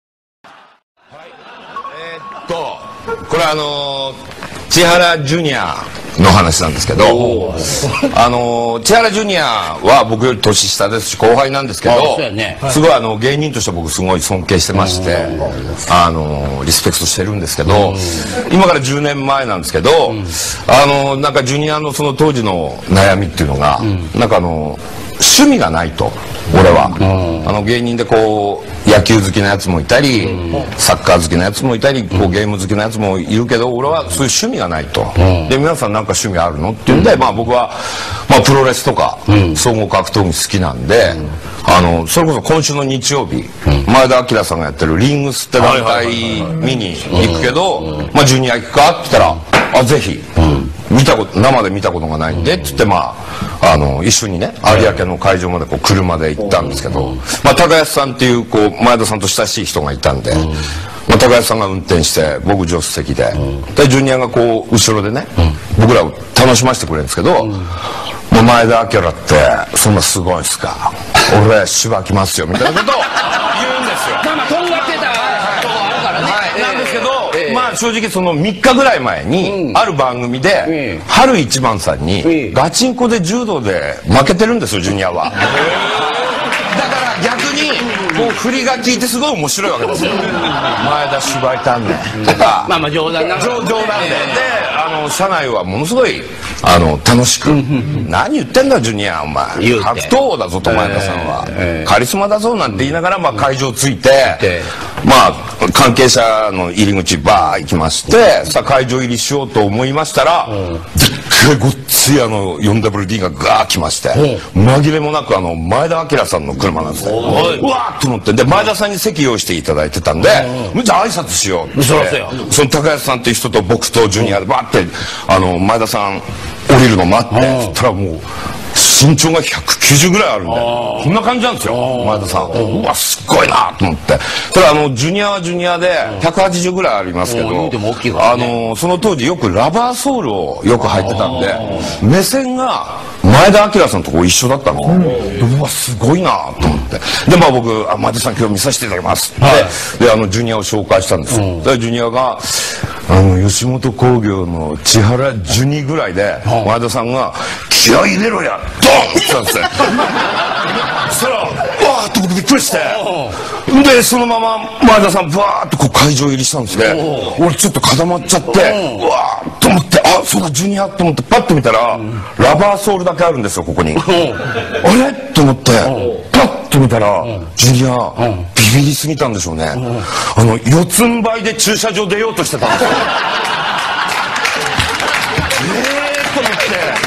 これ千原ジュニアの話なんですけど千原ジュニアは僕より年下ですし後輩なんですけどすごい芸人として僕すごい尊敬してましてリスペクトしてるんですけど今から10年前なんですけどなんかジュニアのその当時の悩みっていうのがなんか趣味がないと。俺は芸人でこう野球好きなやつもいたりサッカー好きなやつもいたりこうゲーム好きなやつもいるけど俺はそういう趣味がないと。で皆さんなんか趣味あるのって言うんで僕はプロレスとか総合格闘技好きなんでそれこそ今週の日曜日前田明さんがやってるリングスって団体見に行くけどジュニア行くかって言ったらぜひ生で見たことがないんでっつって一緒にね有明の会場まで車で行ったんですけど高安さんっていう前田さんと親しい人がいたんで高安さんが運転して僕助手席でジュニアが後ろでね僕らを楽しませてくれるんですけど前田明ってそんなすごいんすか俺しばきますよみたいなことを言うんですよ。 とんがってたとこあるからね。 なんですけど正直その3日ぐらい前にある番組で春一番さんにガチンコで柔道で負けてるんですよジュニアは。だから逆に振りが効いてすごい面白いわけですよ。前田芝居たんねんとか冗談なんで。 冗談で社内はものすごい楽しく「何言ってんだジュニアお前格闘王だぞ」と前田さんは「カリスマだぞ」なんて言いながら会場着いて関係者の入り口バー行きましてさあ会場入りしようと思いましたらでっかいごっつい4WD がガー来まして紛れもなく前田明さんの車なんですね。うわーっと思ってで前田さんに席用意していただいてたんでじゃあ挨拶しようってその高安さんっていう人と僕とジュニアでバーって前田さん降りるの待ってそしたらもう身長が190ぐらいあるんでこんな感じなんですよ前田さん。うわすっごいなと思ってそれジュニアはジュニアで180ぐらいありますけどその当時よくラバーソールをよく履いてたんで目線が前田明さんとこ一緒だったの。うわすごいなと思ってで僕前田さん今日見させていただきますってでジュニアを紹介したんですよ。でジュニアが吉本興業の千原ジュニぐらいで前田さんが「気合い入れろやドン!」って言ったんですよ。そしたらわーっと僕びっくりしてでそのまま前田さんバーッと会場入りしたんですね。俺ちょっと固まっちゃってうわーっと思ってあそうだジュニアと思ってパッと見たらラバーソールだけあるんですよここに。あれと思ってパッと見たらジュニアビビりすぎたんでしょうね。四つん這いで駐車場出ようとしてたんですよ。と思って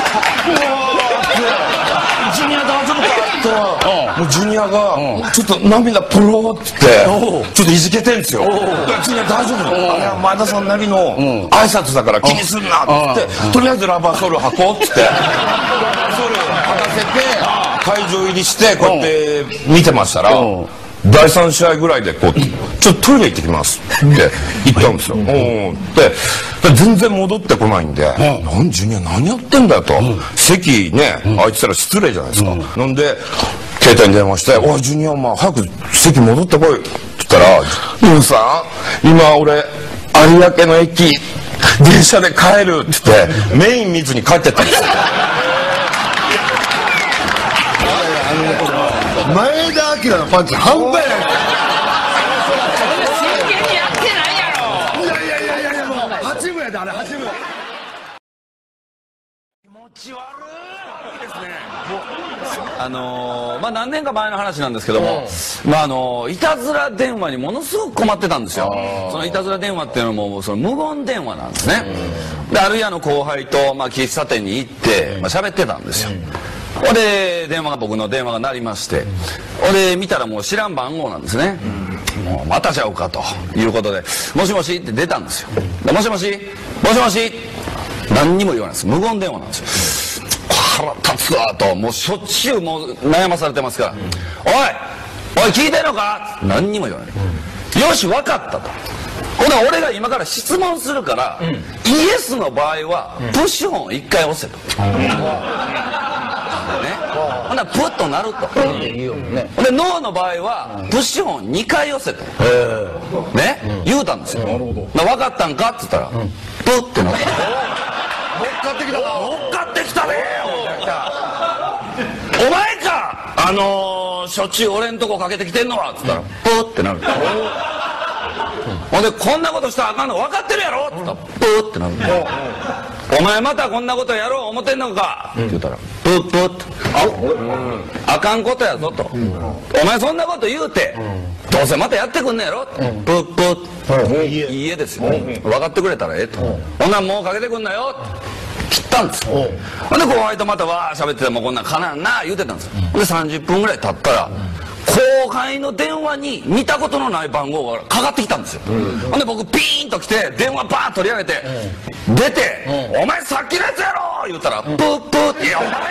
ジュニア大丈夫かって言ったらもうジュニアがちょっと涙ポロってちょっといじけてんですよ。ジュニア大丈夫あれは前田さんなりの挨拶だから気にすんなって言ってとりあえずラバーソール履こうっつってラバーソール履かせて会場入りしてこうやって見てましたら第3試合ぐらいでちょっとトイレ行ってきますって言ったんですよ。で全然戻ってこないんでジュニア何やってんだよと席ねあいつら失礼じゃないですか。なんで携帯に電話して「おいジュニアお前早く席戻ってこい」って言ったら「ムーさん今俺有明の駅電車で帰る」って言ってメイン見ずに帰ってったんですよ。 前田明のパンチ半端ない。 真剣にやってないやろ。 いやもう八分やであれ八分。 気持ち悪いですね。何年か前の話なんですけども、いたずら電話にものすごく困ってたんですよ。そのいたずら電話っていうのもその無言電話なんですね。であるいは後輩と喫茶店に行って喋ってたんですよ。で僕の電話が鳴りまして見たらもう知らん番号なんですね。もうまたちゃうかということで「もしもし」って出たんですよ。でもしもしもしもし何にも言わないです。無言電話なんですよ。腹立つわともうしょっちゅうもう悩まされてますから「おい聞いてんのか?」何にも言わない。よし分かったと。ほな俺が今から質問するからイエスの場合はプッシュ音を1回押せと。ほんならプッとなると。でノーの場合はプッシュ音2回押せとね言うたんですよ。分かったんかって言ったらプッてなった。乗っかってきたな。乗っかってきたねお前かしょっちゅう俺んとこかけてきてんのはっつったらプッてなる。ほんでこんなことしたらあかんの分かってるやろっつったらプッてなる。お前またこんなことやろう思ってんのかって言ったらプップッとあかんことやぞと。お前そんなこと言うてどうせまたやってくんねやろプップッいいえですよ分かってくれたらええと。ほんなんもうかけてくんなよ切ったんですよ。ほんで後輩とまたわー喋っててもこんなんかなんな言うてたんですよ。で30分ぐらい経ったら後輩の電話に見たことのない番号がかかってきたんですよ。ほんで僕ピーンと来て電話バーン取り上げて出て「お前さっきのやつやろ!」言うたら「プップッ」って「いやお前や!」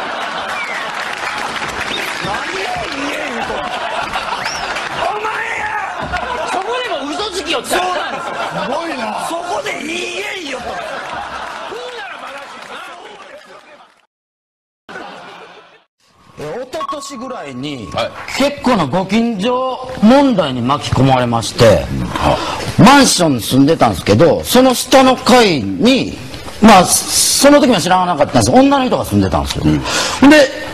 何や言え言うとお前やそこでも嘘つきよって。 そうなんですよ。 すごいな。 そこで「いいえ言うと一昨年ぐらいに、結構なご近所問題に巻き込まれまして、マンションに住んでたんですけどその下の階にその時は知らなかったんです女の人が住んでたんですよ。で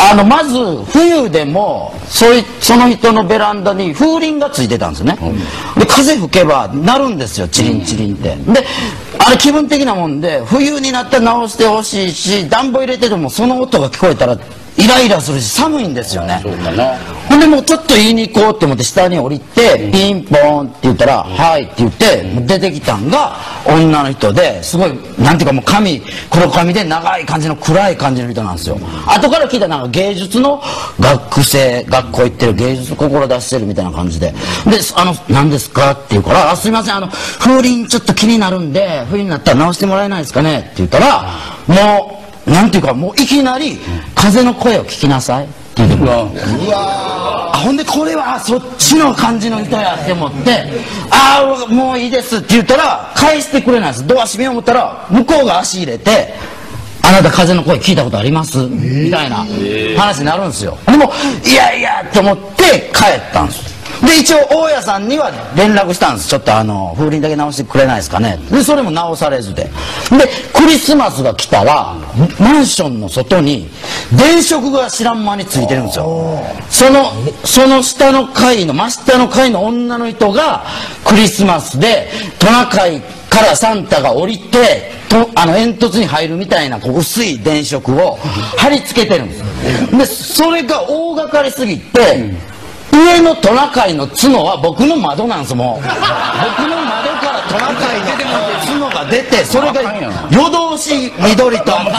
まず冬でもその人のベランダに風鈴がついてたんですね、で風吹けば鳴るんですよ、チリンチリンって。であれ気分的なもんで、冬になったら直してほしいし、暖房入れててもその音が聞こえたらイライラするし寒いんですよね。ほんでもうちょっと言いに行こうって思って下に降りて、ピンポーンって言ったら「はい」って言って出てきたんが女の人で、すごいなんていうかもう黒髪で長い感じの暗い感じの人なんですよ。後から聞いたらなんか芸術の学校行ってる、芸術志してるみたいな感じで、で何ですかって言うから「すいません風鈴ちょっと気になるんで冬になったら直してもらえないですかね」って言ったら、もうなんていうかもういきなり「風の声を聞きなさい」って言ってくる。ほんでこれはそっちの感じの人やって思って「ああもういいです」って言ったら返してくれないです。ドア閉めよう思ったら向こうが足入れて「あなた風の声聞いたことあります？」みたいな話になるんですよ。でもいやいやと思って帰ったんです。で一応大家さんには連絡したんです。ちょっと風鈴だけ直してくれないですかね。でそれも直されずでクリスマスが来たらマンションの外に電飾が知らん間についてるんですよ。その下の階の真下の階の女の人がクリスマスでトナカイからサンタが降りて煙突に入るみたいな薄い電飾を貼り付けてるんです。でそれが大掛かりすぎて、上のトナカイの角は僕の窓なんです。もう僕の窓からトナカイの角が出て、それが夜通し緑と赤で僕の実家に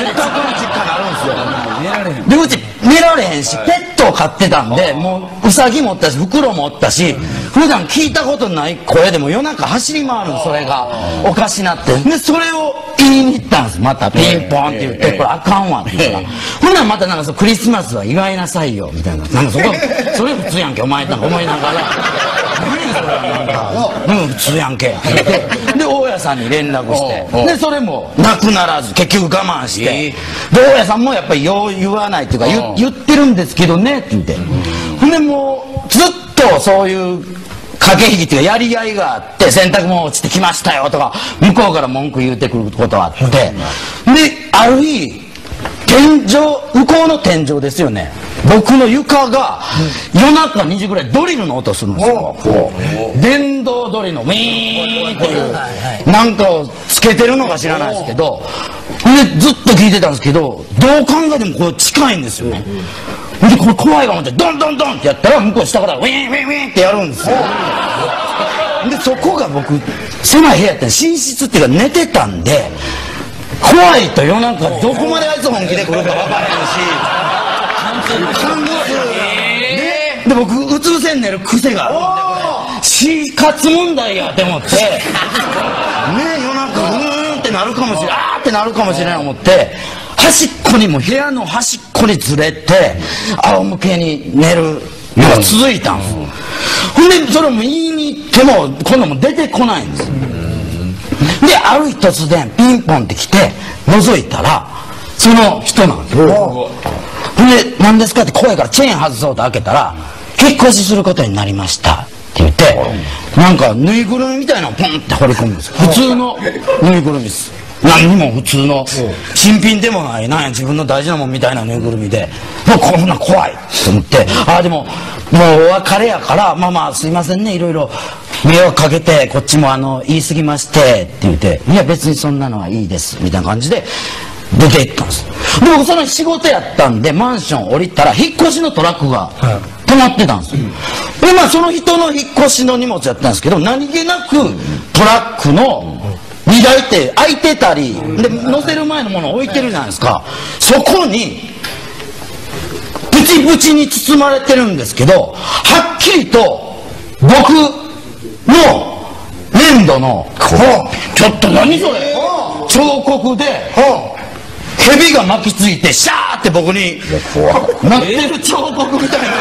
あるんですよ。でうち寝られへんしペットを飼ってたんで、もうウサギもおったしフクロウもおったし、普段聞いたことない声でも夜中走り回るの、それがおかしなって。でそれを言いに行ったんです。またピンポンって言って「これあかんわ」って言ったら、ほんならまたなんかクリスマスは祝いなさいよみたいな、なんかそれ普通やんけお前なんか思いながら「何それなんか普通やんけ」って言ってで大家さんに連絡してでそれもなくならず結局我慢して、で大家さんもやっぱりよう言わないっていうか言ってるんですけどねって言って、ほんでもうずっとそういう駆け引きっていうかやり合いがあって、洗濯物落ちてきましたよとか向こうから文句言うてくることがあって、である日向こうの天井ですよね、僕の床が夜中2時ぐらいドリルの音するんですよ。電動ドリルのウィーンっていうなんかをつけてるのか知らないですけど、でずっと聞いてたんですけど、どう考えてもこれ近いんですよね。でこれ怖いか思ってドンドンドンってやったら向こう下からウィーンウィーンウィーンってやるんですよ。でそこが僕狭い部屋って寝室っていうか寝てたんで、怖いと夜中どこまであいつ本気で来るか分からへんし感動するで僕うつ伏せに寝る癖があるんで、死活問題やって思ってね夜中ってなるかもしれない、あーってなるかもしれない思って、端っこにも部屋の端っこにずれて仰向けに寝るのが続いたんです。ほんでそれも言いに行っても今度も出てこないんです。である日突然ピンポンって来て覗いたらその人なんですよ。ほんで何ですかって声からチェーン外そうと開けたら「引っ越しすることになりました」って言ってなんかぬいぐるみみたいなのをポンって掘り込むんです。普通のぬいぐるみです。何にも普通の新品でもないなんや自分の大事なもんみたいなぬいぐるみで、もうこんな怖いと思って、ああでももうお別れやからまあすいませんねいろいろ迷惑かけてこっちも言い過ぎましてって言って「いや別にそんなのはいいです」みたいな感じで出て行ったんです。で僕その仕事やったんでマンション降りたら引っ越しのトラックが止まってたんですよ。でまあその人の引っ越しの荷物やったんですけど、何気なくトラックの荷台って開いてたりで乗せる前のものを置いてるじゃないですか。そこにプチプチに包まれてるんですけど、はっきりと僕の粘土のちょっと何それ彫刻で蛇が巻きついてシャーって僕になってる彫刻みたいな。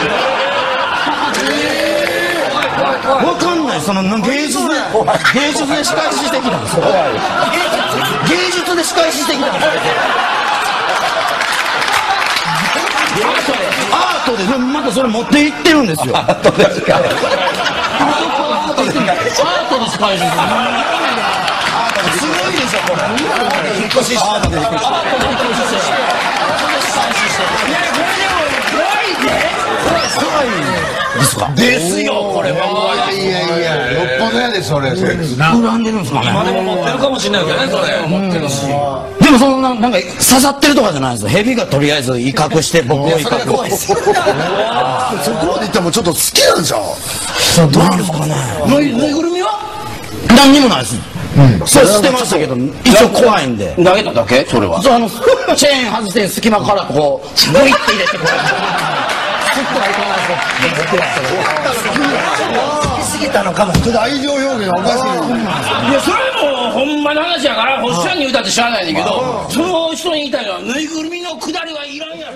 わかんない、その芸術で仕返ししてきたんですよ。芸術で仕返ししてきたんですよ。アートでまたそれ持っていってるんですよ。アートですか。アートで仕返しする。すごいでしょこれ。引っ越しして。アートで引っ越しして。 ですか？ ですよ、これは。いや、よっぽどやで、それ。 恨んでるんですかね。 まあでも持ってるかもしれないけどね、それ。持ってるし。 でもそんな、なんか刺さってるとかじゃないですよ。蛇がとりあえず威嚇して僕を威嚇。 そこまでいったらもうちょっと好きなんじゃん。 どうですかね。 ぬいぐるみは何にもないです。そうしてましたけど、一応怖いんで。 投げただけそれは。 そう、チェーン外して隙間からこう、グイッて入れてこう。スッとはいかないです。好きすぎたのかも。 ちょっと愛情表現がおかしい。 いや、それもほんまの話やから、星ちゃんに言うたって知らないねんけど、その人に言いたいのは、ぬいぐるみのくだりはいらんやろ。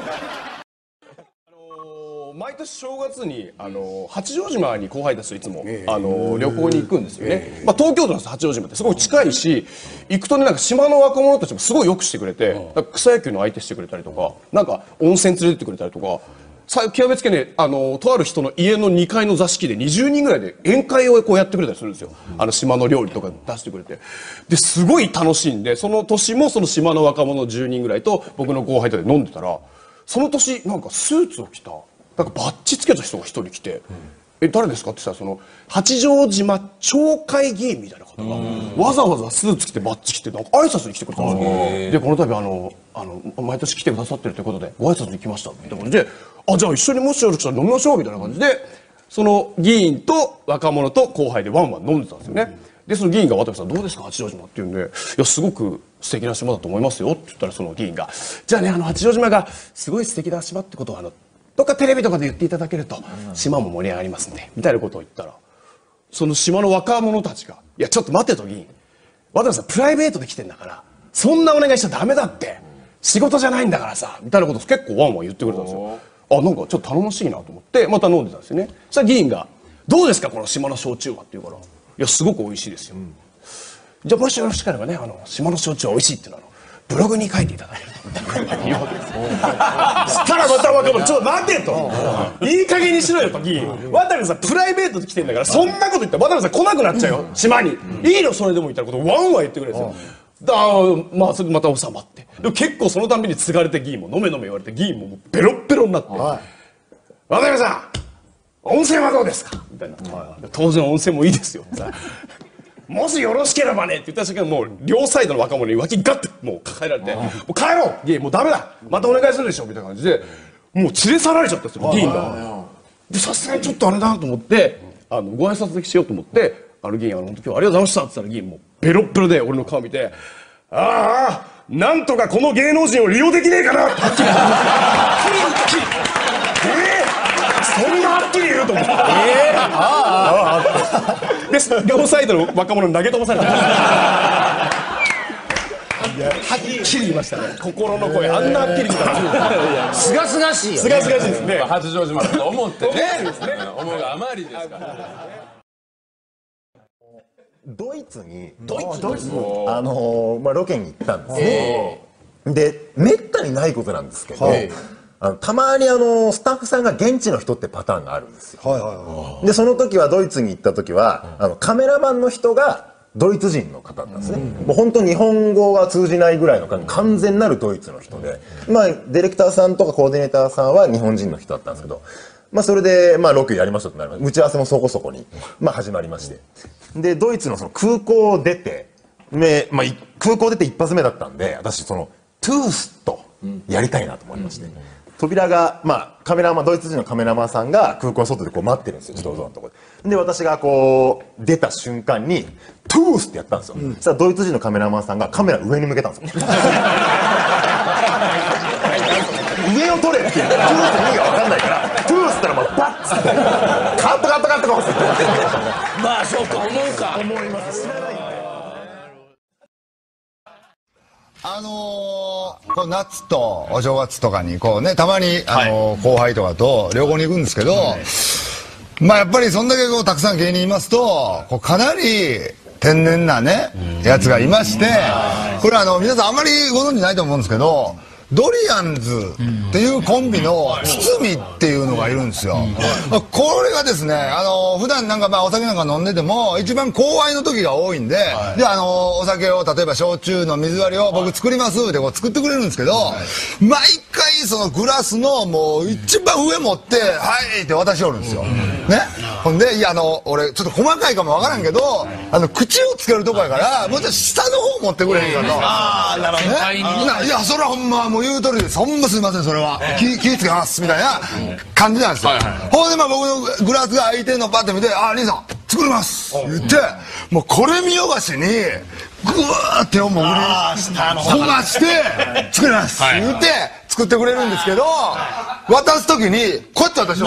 毎年正月に八丈島に後輩たちといつも旅行に行くんですよね。まあ東京都の八丈島ってすごい近いし、行くとね、なんか島の若者たちもすごいよくしてくれて、なんか草野球の相手してくれたりとか、なんか温泉連れてってくれたりとか、極めつけね、とある人の家の2階の座敷で20人ぐらいで宴会をこうやってくれたりするんですよ。島の料理とか出してくれて。で、すごい楽しんで、その年もその島の若者10人ぐらいと僕の後輩とで飲んでたら、その年なんかスーツを着た、なんかバッジつけた人が一人来て、誰ですかって言ったら、八丈島町会議員みたいな方が、わざわざスーツ着てバッジ着て、なんか挨拶に来てくれたんですよ。で、この度毎年来てくださってるということで、ご挨拶に来ましたって感じで、じゃあ一緒にもしよろしかったら飲みましょうみたいな感じで、その議員と若者と後輩でワンワン飲んでたんですよね。で、その議員が渡部さんどうですか八丈島って言うんで、いや、すごく素敵な島だと思いますよって言ったら、その議員が、じゃあね、八丈島がすごい素敵な島ってことは、どっかテレビとかで言っていただけると島も盛り上がりますんでみたいなことを言ったら、その島の若者たちが「いやちょっと待て」と議員、渡部さんプライベートで来てんだからそんなお願いしちゃダメだって、仕事じゃないんだからさみたいなことを結構ワンワン言ってくれたんですよ。なんかちょっと頼もしいなと思ってまた飲んでたんですよね。そしたら議員が「どうですかこの島の焼酎は」って言うから「いやすごく美味しいですよ」じゃあもしよろしければね島の焼酎は美味しいっていうのはブログに書いていただけると言うわけですよ。したらまた若者ちょっと待てと、いい加減にしろよと議員、渡部さんプライベートで来てんだからそんなこと言ったら渡部さん来なくなっちゃうよ島に、いいのそれでもみたいなことをワンワン言ってくれるんですよ。まあそれでまた収まって、でも結構そのたんびに継がれて議員も飲め飲め言われて議員もベロッベロになって、渡部さん温泉はどうですかみたいな、当然温泉もいいですよもしよろしければねって言った瞬間もう両サイドの若者に脇ガッてもう抱えられて、もう帰ろう議員もうダメだまたお願いするでしょみたいな感じでもう連れ去られちゃったんですよ議員が。でさすがにちょっとあれだなと思ってご挨拶だけしようと思って議員本当今日はありがとうございましたって言ったら議員もベロッベロで俺の顔見て「ああなんとかこの芸能人を利用できねえかな」ってはっきりそんなはっきり言うと思ってで両サイドの若者に投げ飛ばされたはっきり言いましたね、心の声あんなはっきり言ったらすがすがしいよすがすがしいですね。 八丈島だと思ってね思うがあまりですからドイツにロケに行ったんですね。でめったにないことなんですけど、たまにスタッフさんが現地の人ってパターンがあるんですよ。でその時はドイツに行った時はカメラマンの人がドイツ人の方だったんですね。もう本当日本語が通じないぐらいの完全なるドイツの人で、ディレクターさんとかコーディネーターさんは日本人の人だったんですけど、それでロケやりましょうとなりまして、打ち合わせもそこそこに始まりまして、でドイツのその空港を出て、空港出て一発目だったんで、私トゥースとやりたいなと思いまして、扉がカメラマンドイツ人のカメラマンさんが空港の外でこう待ってるんですよ、自動ドアのところで。私がこう出た瞬間にトゥースってやったんですよ。そしたらドイツ人のカメラマンさんがカメラ上に向けたんですよ上を撮れって言って、トゥースの意味が分かんないからトゥースったらバッツってカットカットカットカットってまあそうか思うか思います。知らないんでこの夏とお正月とかにこうね、たまに後輩とかと旅行に行くんですけど、やっぱりそんだけこうたくさん芸人いますとかなり天然なねやつがいまして、これ皆さんあんまりご存知ないと思うんですけど、ドリアンズっていうコンビの堤っていうのががいるんですよ。これがですね、普段なんかまあお酒なんか飲んでても一番後輩の時が多いんで、でお酒を例えば焼酎の水割りを僕作りますってこう作ってくれるんですけど、毎回そのグラスのもう一番上持って「はい」って渡しおるんですよ。ね。ほんで俺ちょっと細かいかもわからんけど口をつけるとこやからもうちょっと下の方持ってくれへんかと。ああなるほど。いやそれはほんまもう言う通りです。ほんますいませんそれは気ぃつけますみたいな感じなんですよ。ほんでまあ僕のグラスが空いてるのパッて見て「あ兄さん作ります」言ってもうこれ見よがしにグワーってをもう焦がして作ります言って作ってくれるんですけど渡す時にこうやって渡します。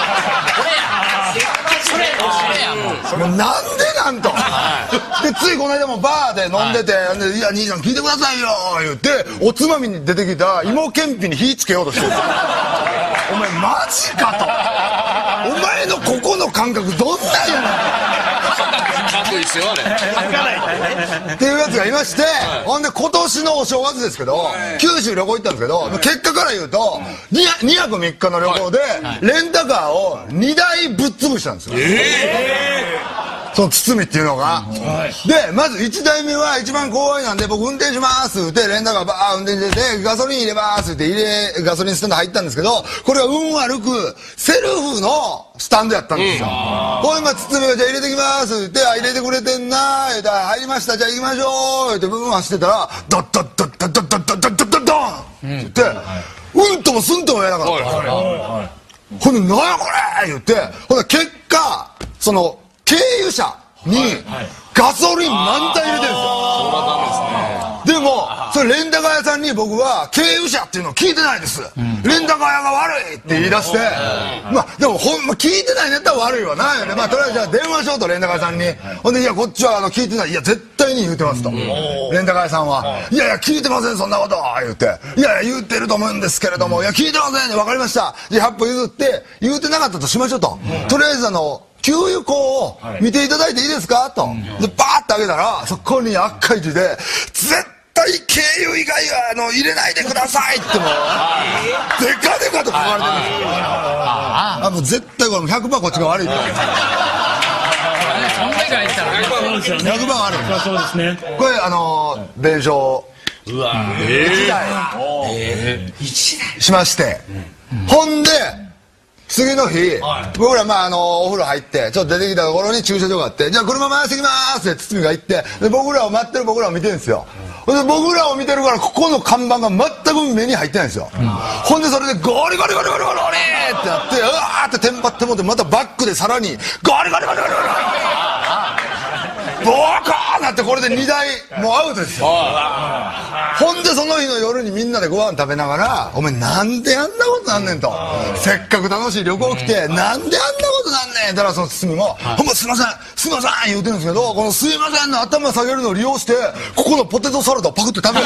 もうなんでなんとでついこの間もバーで飲んでて「いや兄さん聞いてくださいよ」言っておつまみに出てきた芋けんぴに火つけようとしてる。お前マジかとお前のここの感覚どんなんやねんかっこいいっすよあれっていうやつがいまして、ほんで今年のお正月ですけど九州旅行行ったんですけど結果から言うと2泊3日の旅行でレンタカーを2台ぶっ潰したんですよ。その包みっていうのが、でまず1台目は一番後輩なんで僕運転しますってレンタカーバー運転しててガソリン入れますってガソリンスタンド入ったんですけどこれは運悪くセルフのスタンドやったんですよ。ほんで包みをじゃあ入れてきますって入れてくれてんな言うたら入りましたじゃあ行きましょうって部分走ってたらドッドッドッドッドッドッドッドッドッドッドンって言ってうんともすんとも言えなかった。ほんで何やこれ言ってほんで結果その経由者にガソリン満タン入れてるんですよ。でもそれレンタカー屋さんに僕は経由者っていうのを聞いてないです、レンタカー屋が悪いって言い出して、まあでもほんま聞いてないんやったら悪いわなよね。まあとりあえずじゃあ電話しようとレンタカー屋さんに。ほんでいやこっちは聞いてない。いや絶対に言うてますとレンタカー屋さんは。いやいや聞いてませんそんなこと言って、いやいや言ってると思うんですけれども、いや聞いてませんね分かりました、じゃあ100歩譲って言うてなかったとしましょうと、とりあえず給油口を見ていただいていいですかと。でバーッて開けたらそこに赤い字で「絶対軽油以外は入れないでください」ってもうデカデカと書かれてるんですよ。あもう絶対これ100%こっちが悪いと。100%悪い。 そうですね。 これ弁償1台しまして、ほんで次の日、僕らお風呂入ってちょっと出てきたところに駐車場があって、じゃあ車回してきますって堤が言って、で僕らを待ってる僕らを見てるんですよ。で僕らを見てるからここの看板が全く目に入ってないんですよ。ほんでそれでゴリゴリゴリゴリゴリってなってうわーってテンパってもってまたバックでさらにゴリゴリゴリゴリゴリボーカーなってこれで2台もうアウトですよ。ほんでその日の夜にみんなでご飯食べながら「お前なんであんなことなんねん」と「せっかく楽しい旅行来てなんであんなことなんねん」だからその堤も「ほんますいませんすいません」言うてるんですけどこの「すいません」の頭下げるのを利用してここのポテトサラダをパクって食べる。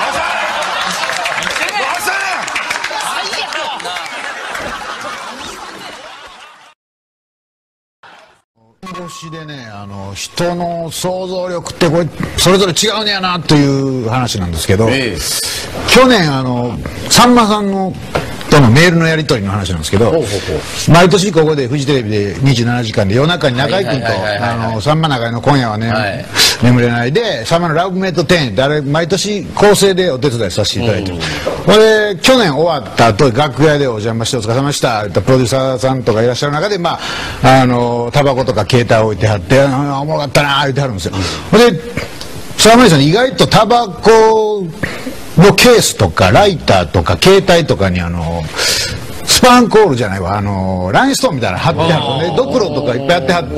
星でね人の想像力ってこれそれぞれ違うねやなという話なんですけど、去年さんまさんのとのメールのやり取りの話なんですけど、毎年ここでフジテレビで27時間で夜中に中居君とさんま中居の今夜はね眠れないでさんまのラブメイト10ってあれ毎年構成でお手伝いさせていただいてる。これ去年終わった後楽屋でお邪魔してお疲れ様でしたってプロデューサーさんとかいらっしゃる中でタバコとか携帯置いてはっておもろかったなー言ってはるんですよ。でさんまさん意外とタバコのケースとかライターとか携帯とかにスパンコールじゃないわラインストーンみたいなの貼ってあるね、ドクロとかいっぱいやってはって、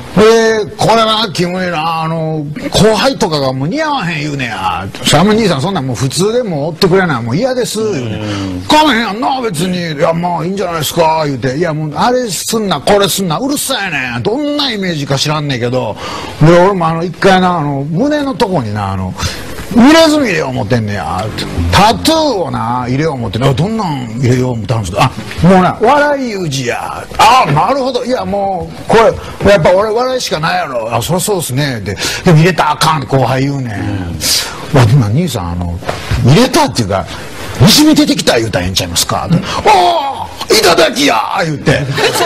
これなキモいな後輩とかがもう似合わへん言うねやさんま兄さんそんなんもう普通でもおってくれないもう嫌です言うねかめへんやんな別にいやまあいいんじゃないですか言うていやもうあれすんなこれすんなうるさいねんどんなイメージか知らんねんけどで俺も一回な胸のとこにな入れ墨入れよう思ってんねやタトゥーをな入れよう思ってんねどんなん入れよう思ったんですかもうな笑い有事やなるほどいやもうこれやっぱ俺笑いしかないやろそりゃそうっすねでも入れたらあかんって後輩言うねん兄さん入れたっていうかにじみ出てきた言うたらええんちゃいますかおおいただきやー言って、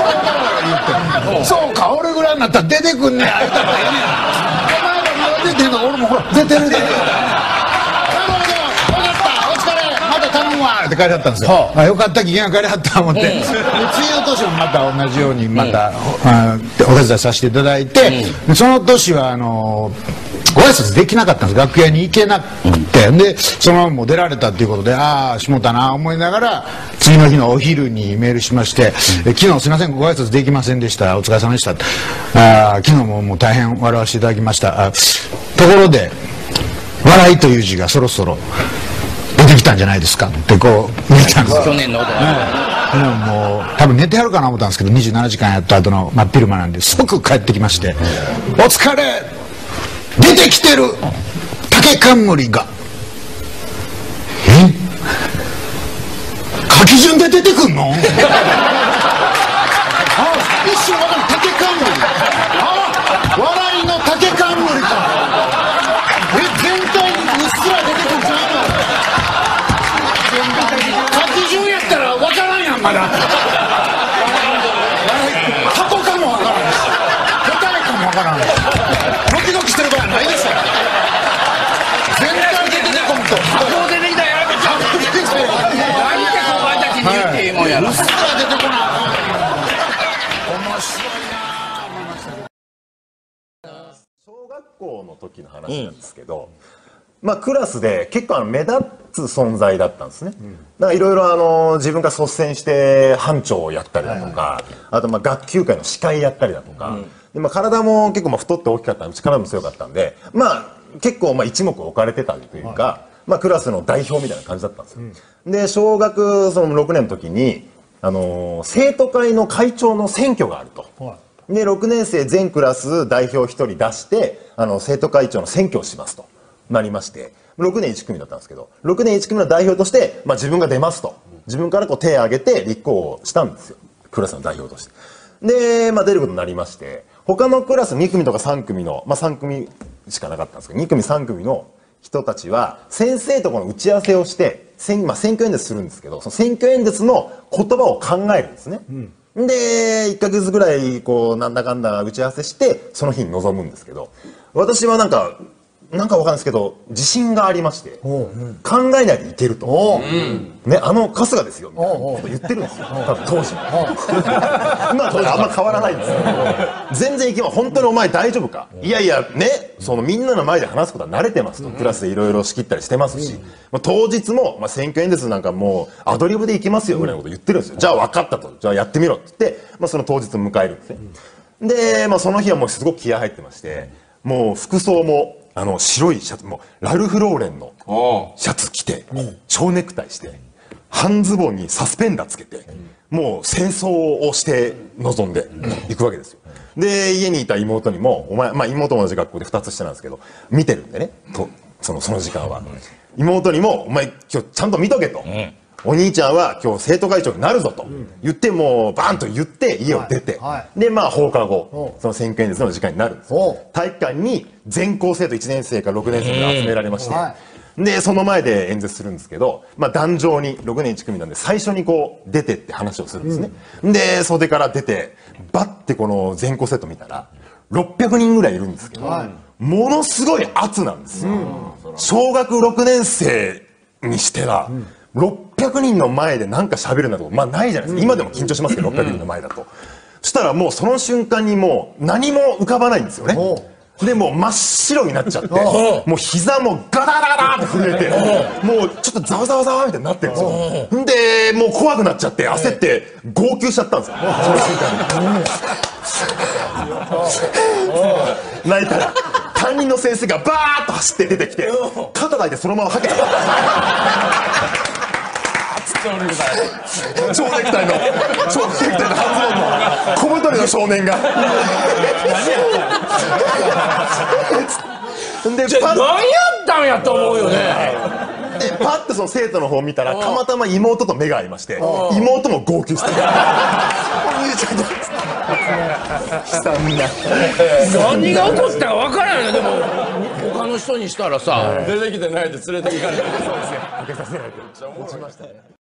そうか、俺ぐらいになったら出てくんねや、言ったらええねや。お前らまだ出てんの、俺もほら、出てる。頼むわって書いてあったんですよ。あ、よかった、機嫌が帰りはった思って。で、次の年もまた同じようにまた、お手伝いさせていただいて、その年はご挨拶できなかったんです。楽屋に行けなくて。で、そのままもう出られたっていうことで、ああ、しもたな思いながら、次の日のお昼にメールしまして、昨日すいません、ご挨拶できませんでした。お疲れ様でした。昨日もう大変笑わせていただきました。ところで、笑いという字がそろそろ、出てきたんじゃないですかってこう見たんですよ。 去年のことはもう多分寝てやるかな思ったんですけど、27時間やった後の真っ昼間なんで即帰ってきまして、お疲れ、出てきてる竹冠が、書き順で出てくんの一瞬分かる、竹冠、笑いの竹冠か、全体にうっすら出てくるじゃん。まだ箱かもわからないし、答えかもわからないし、ドキドキしてる場合ないでしょ。全体で出てこんと箱出てきたやられちゃう。何で後輩たちに言っていいもんやろ。うっすら出てこない。面白いなぁ思いましたけど。 小学校の時の話なんですけど、まあクラスで結構目立つ存在だったんですね。だからいろいろ自分が率先して班長をやったりだとか、あとまあ学級会の司会やったりだとか、でまあ体も結構太って大きかったんで力も強かったんで、まあ結構一目置かれてたというか、まあクラスの代表みたいな感じだったんですよ。で小学その6年の時に生徒会の会長の選挙があると。で6年生全クラス代表1人出して生徒会長の選挙をしますとなりまして、6年1組だったんですけど、6年1組の代表として、まあ、自分が出ますと、自分からこう手を挙げて立候補したんですよ、クラスの代表として。で、まあ、出ることになりまして、他のクラス2組とか3組の、まあ、3組しかなかったんですけど、2組3組の人たちは先生とこの打ち合わせをしてまあ、選挙演説するんですけど、その選挙演説の言葉を考えるんですね。で1ヶ月ぐらいこうなんだかんだ打ち合わせしてその日に臨むんですけど、私はなんかわかんないですけど自信がありまして、考えないでいけると、ね、春日ですよみたいなこと言ってるんですよ、多分当時。今とあんま変わらないんですよ。全然いけます、本当にお前大丈夫か、いやいやね、そのみんなの前で話すことは慣れてますと、クラスでいろいろ仕切ったりしてますし、当日も選挙演説なんかもうアドリブでいきますよぐらいのこと言ってるんですよ。じゃあ分かったと、じゃあやってみろって言って、その当日迎えるんですね。で、その日はもうすごく気合入ってまして、もう服装も白いシャツ、もうラルフ・ローレンのシャツ着て、蝶ネクタイして、半ズボンにサスペンダーつけて、もう清掃をして臨んでいくわけですよ。で、家にいた妹にも、お前、まあ妹も同じ学校で2つ下なんですけど、見てるんでね、その時間は。妹にも、お前今日ちゃんと見とけと。お兄ちゃんは今日生徒会長になるぞと言って、もうバーンと言って家を出て、でまあ放課後その選挙演説の時間になるんです。体育館に全校生徒1年生から6年生が集められまして、でその前で演説するんですけど、壇上に6年1組なんで最初にこう出てって話をするんですね。で袖から出てバッてこの全校生徒見たら600人ぐらいいるんですけど、ものすごい圧なんですよ。小学6年生にしては600人の前で何か喋るなどないじゃないですか。今でも緊張しますけど600人の前だと。そしたらもうその瞬間にもう何も浮かばないんですよね。でもう真っ白になっちゃって、もう膝もガタガタガタって震えて、もうちょっとざわざわざわみたいになってるんですよ。でもう怖くなっちゃって焦って号泣しちゃったんですよ、その瞬間に。泣いたら担任の先生がバーッと走って出てきて肩抱いてそのままはけちゃった。蝶ネクタイの半ズボンの小太りの少年がでじゃあ何やったんやと思うよね。 でパッてその生徒の方を見たらたまたま妹と目が合いまして、妹も号泣してる。 何が起こったか分からないよ。でも他の人にしたらさ、 出てきてないで連れて行かれて、 そうですね、受けさせないと落ちましたね。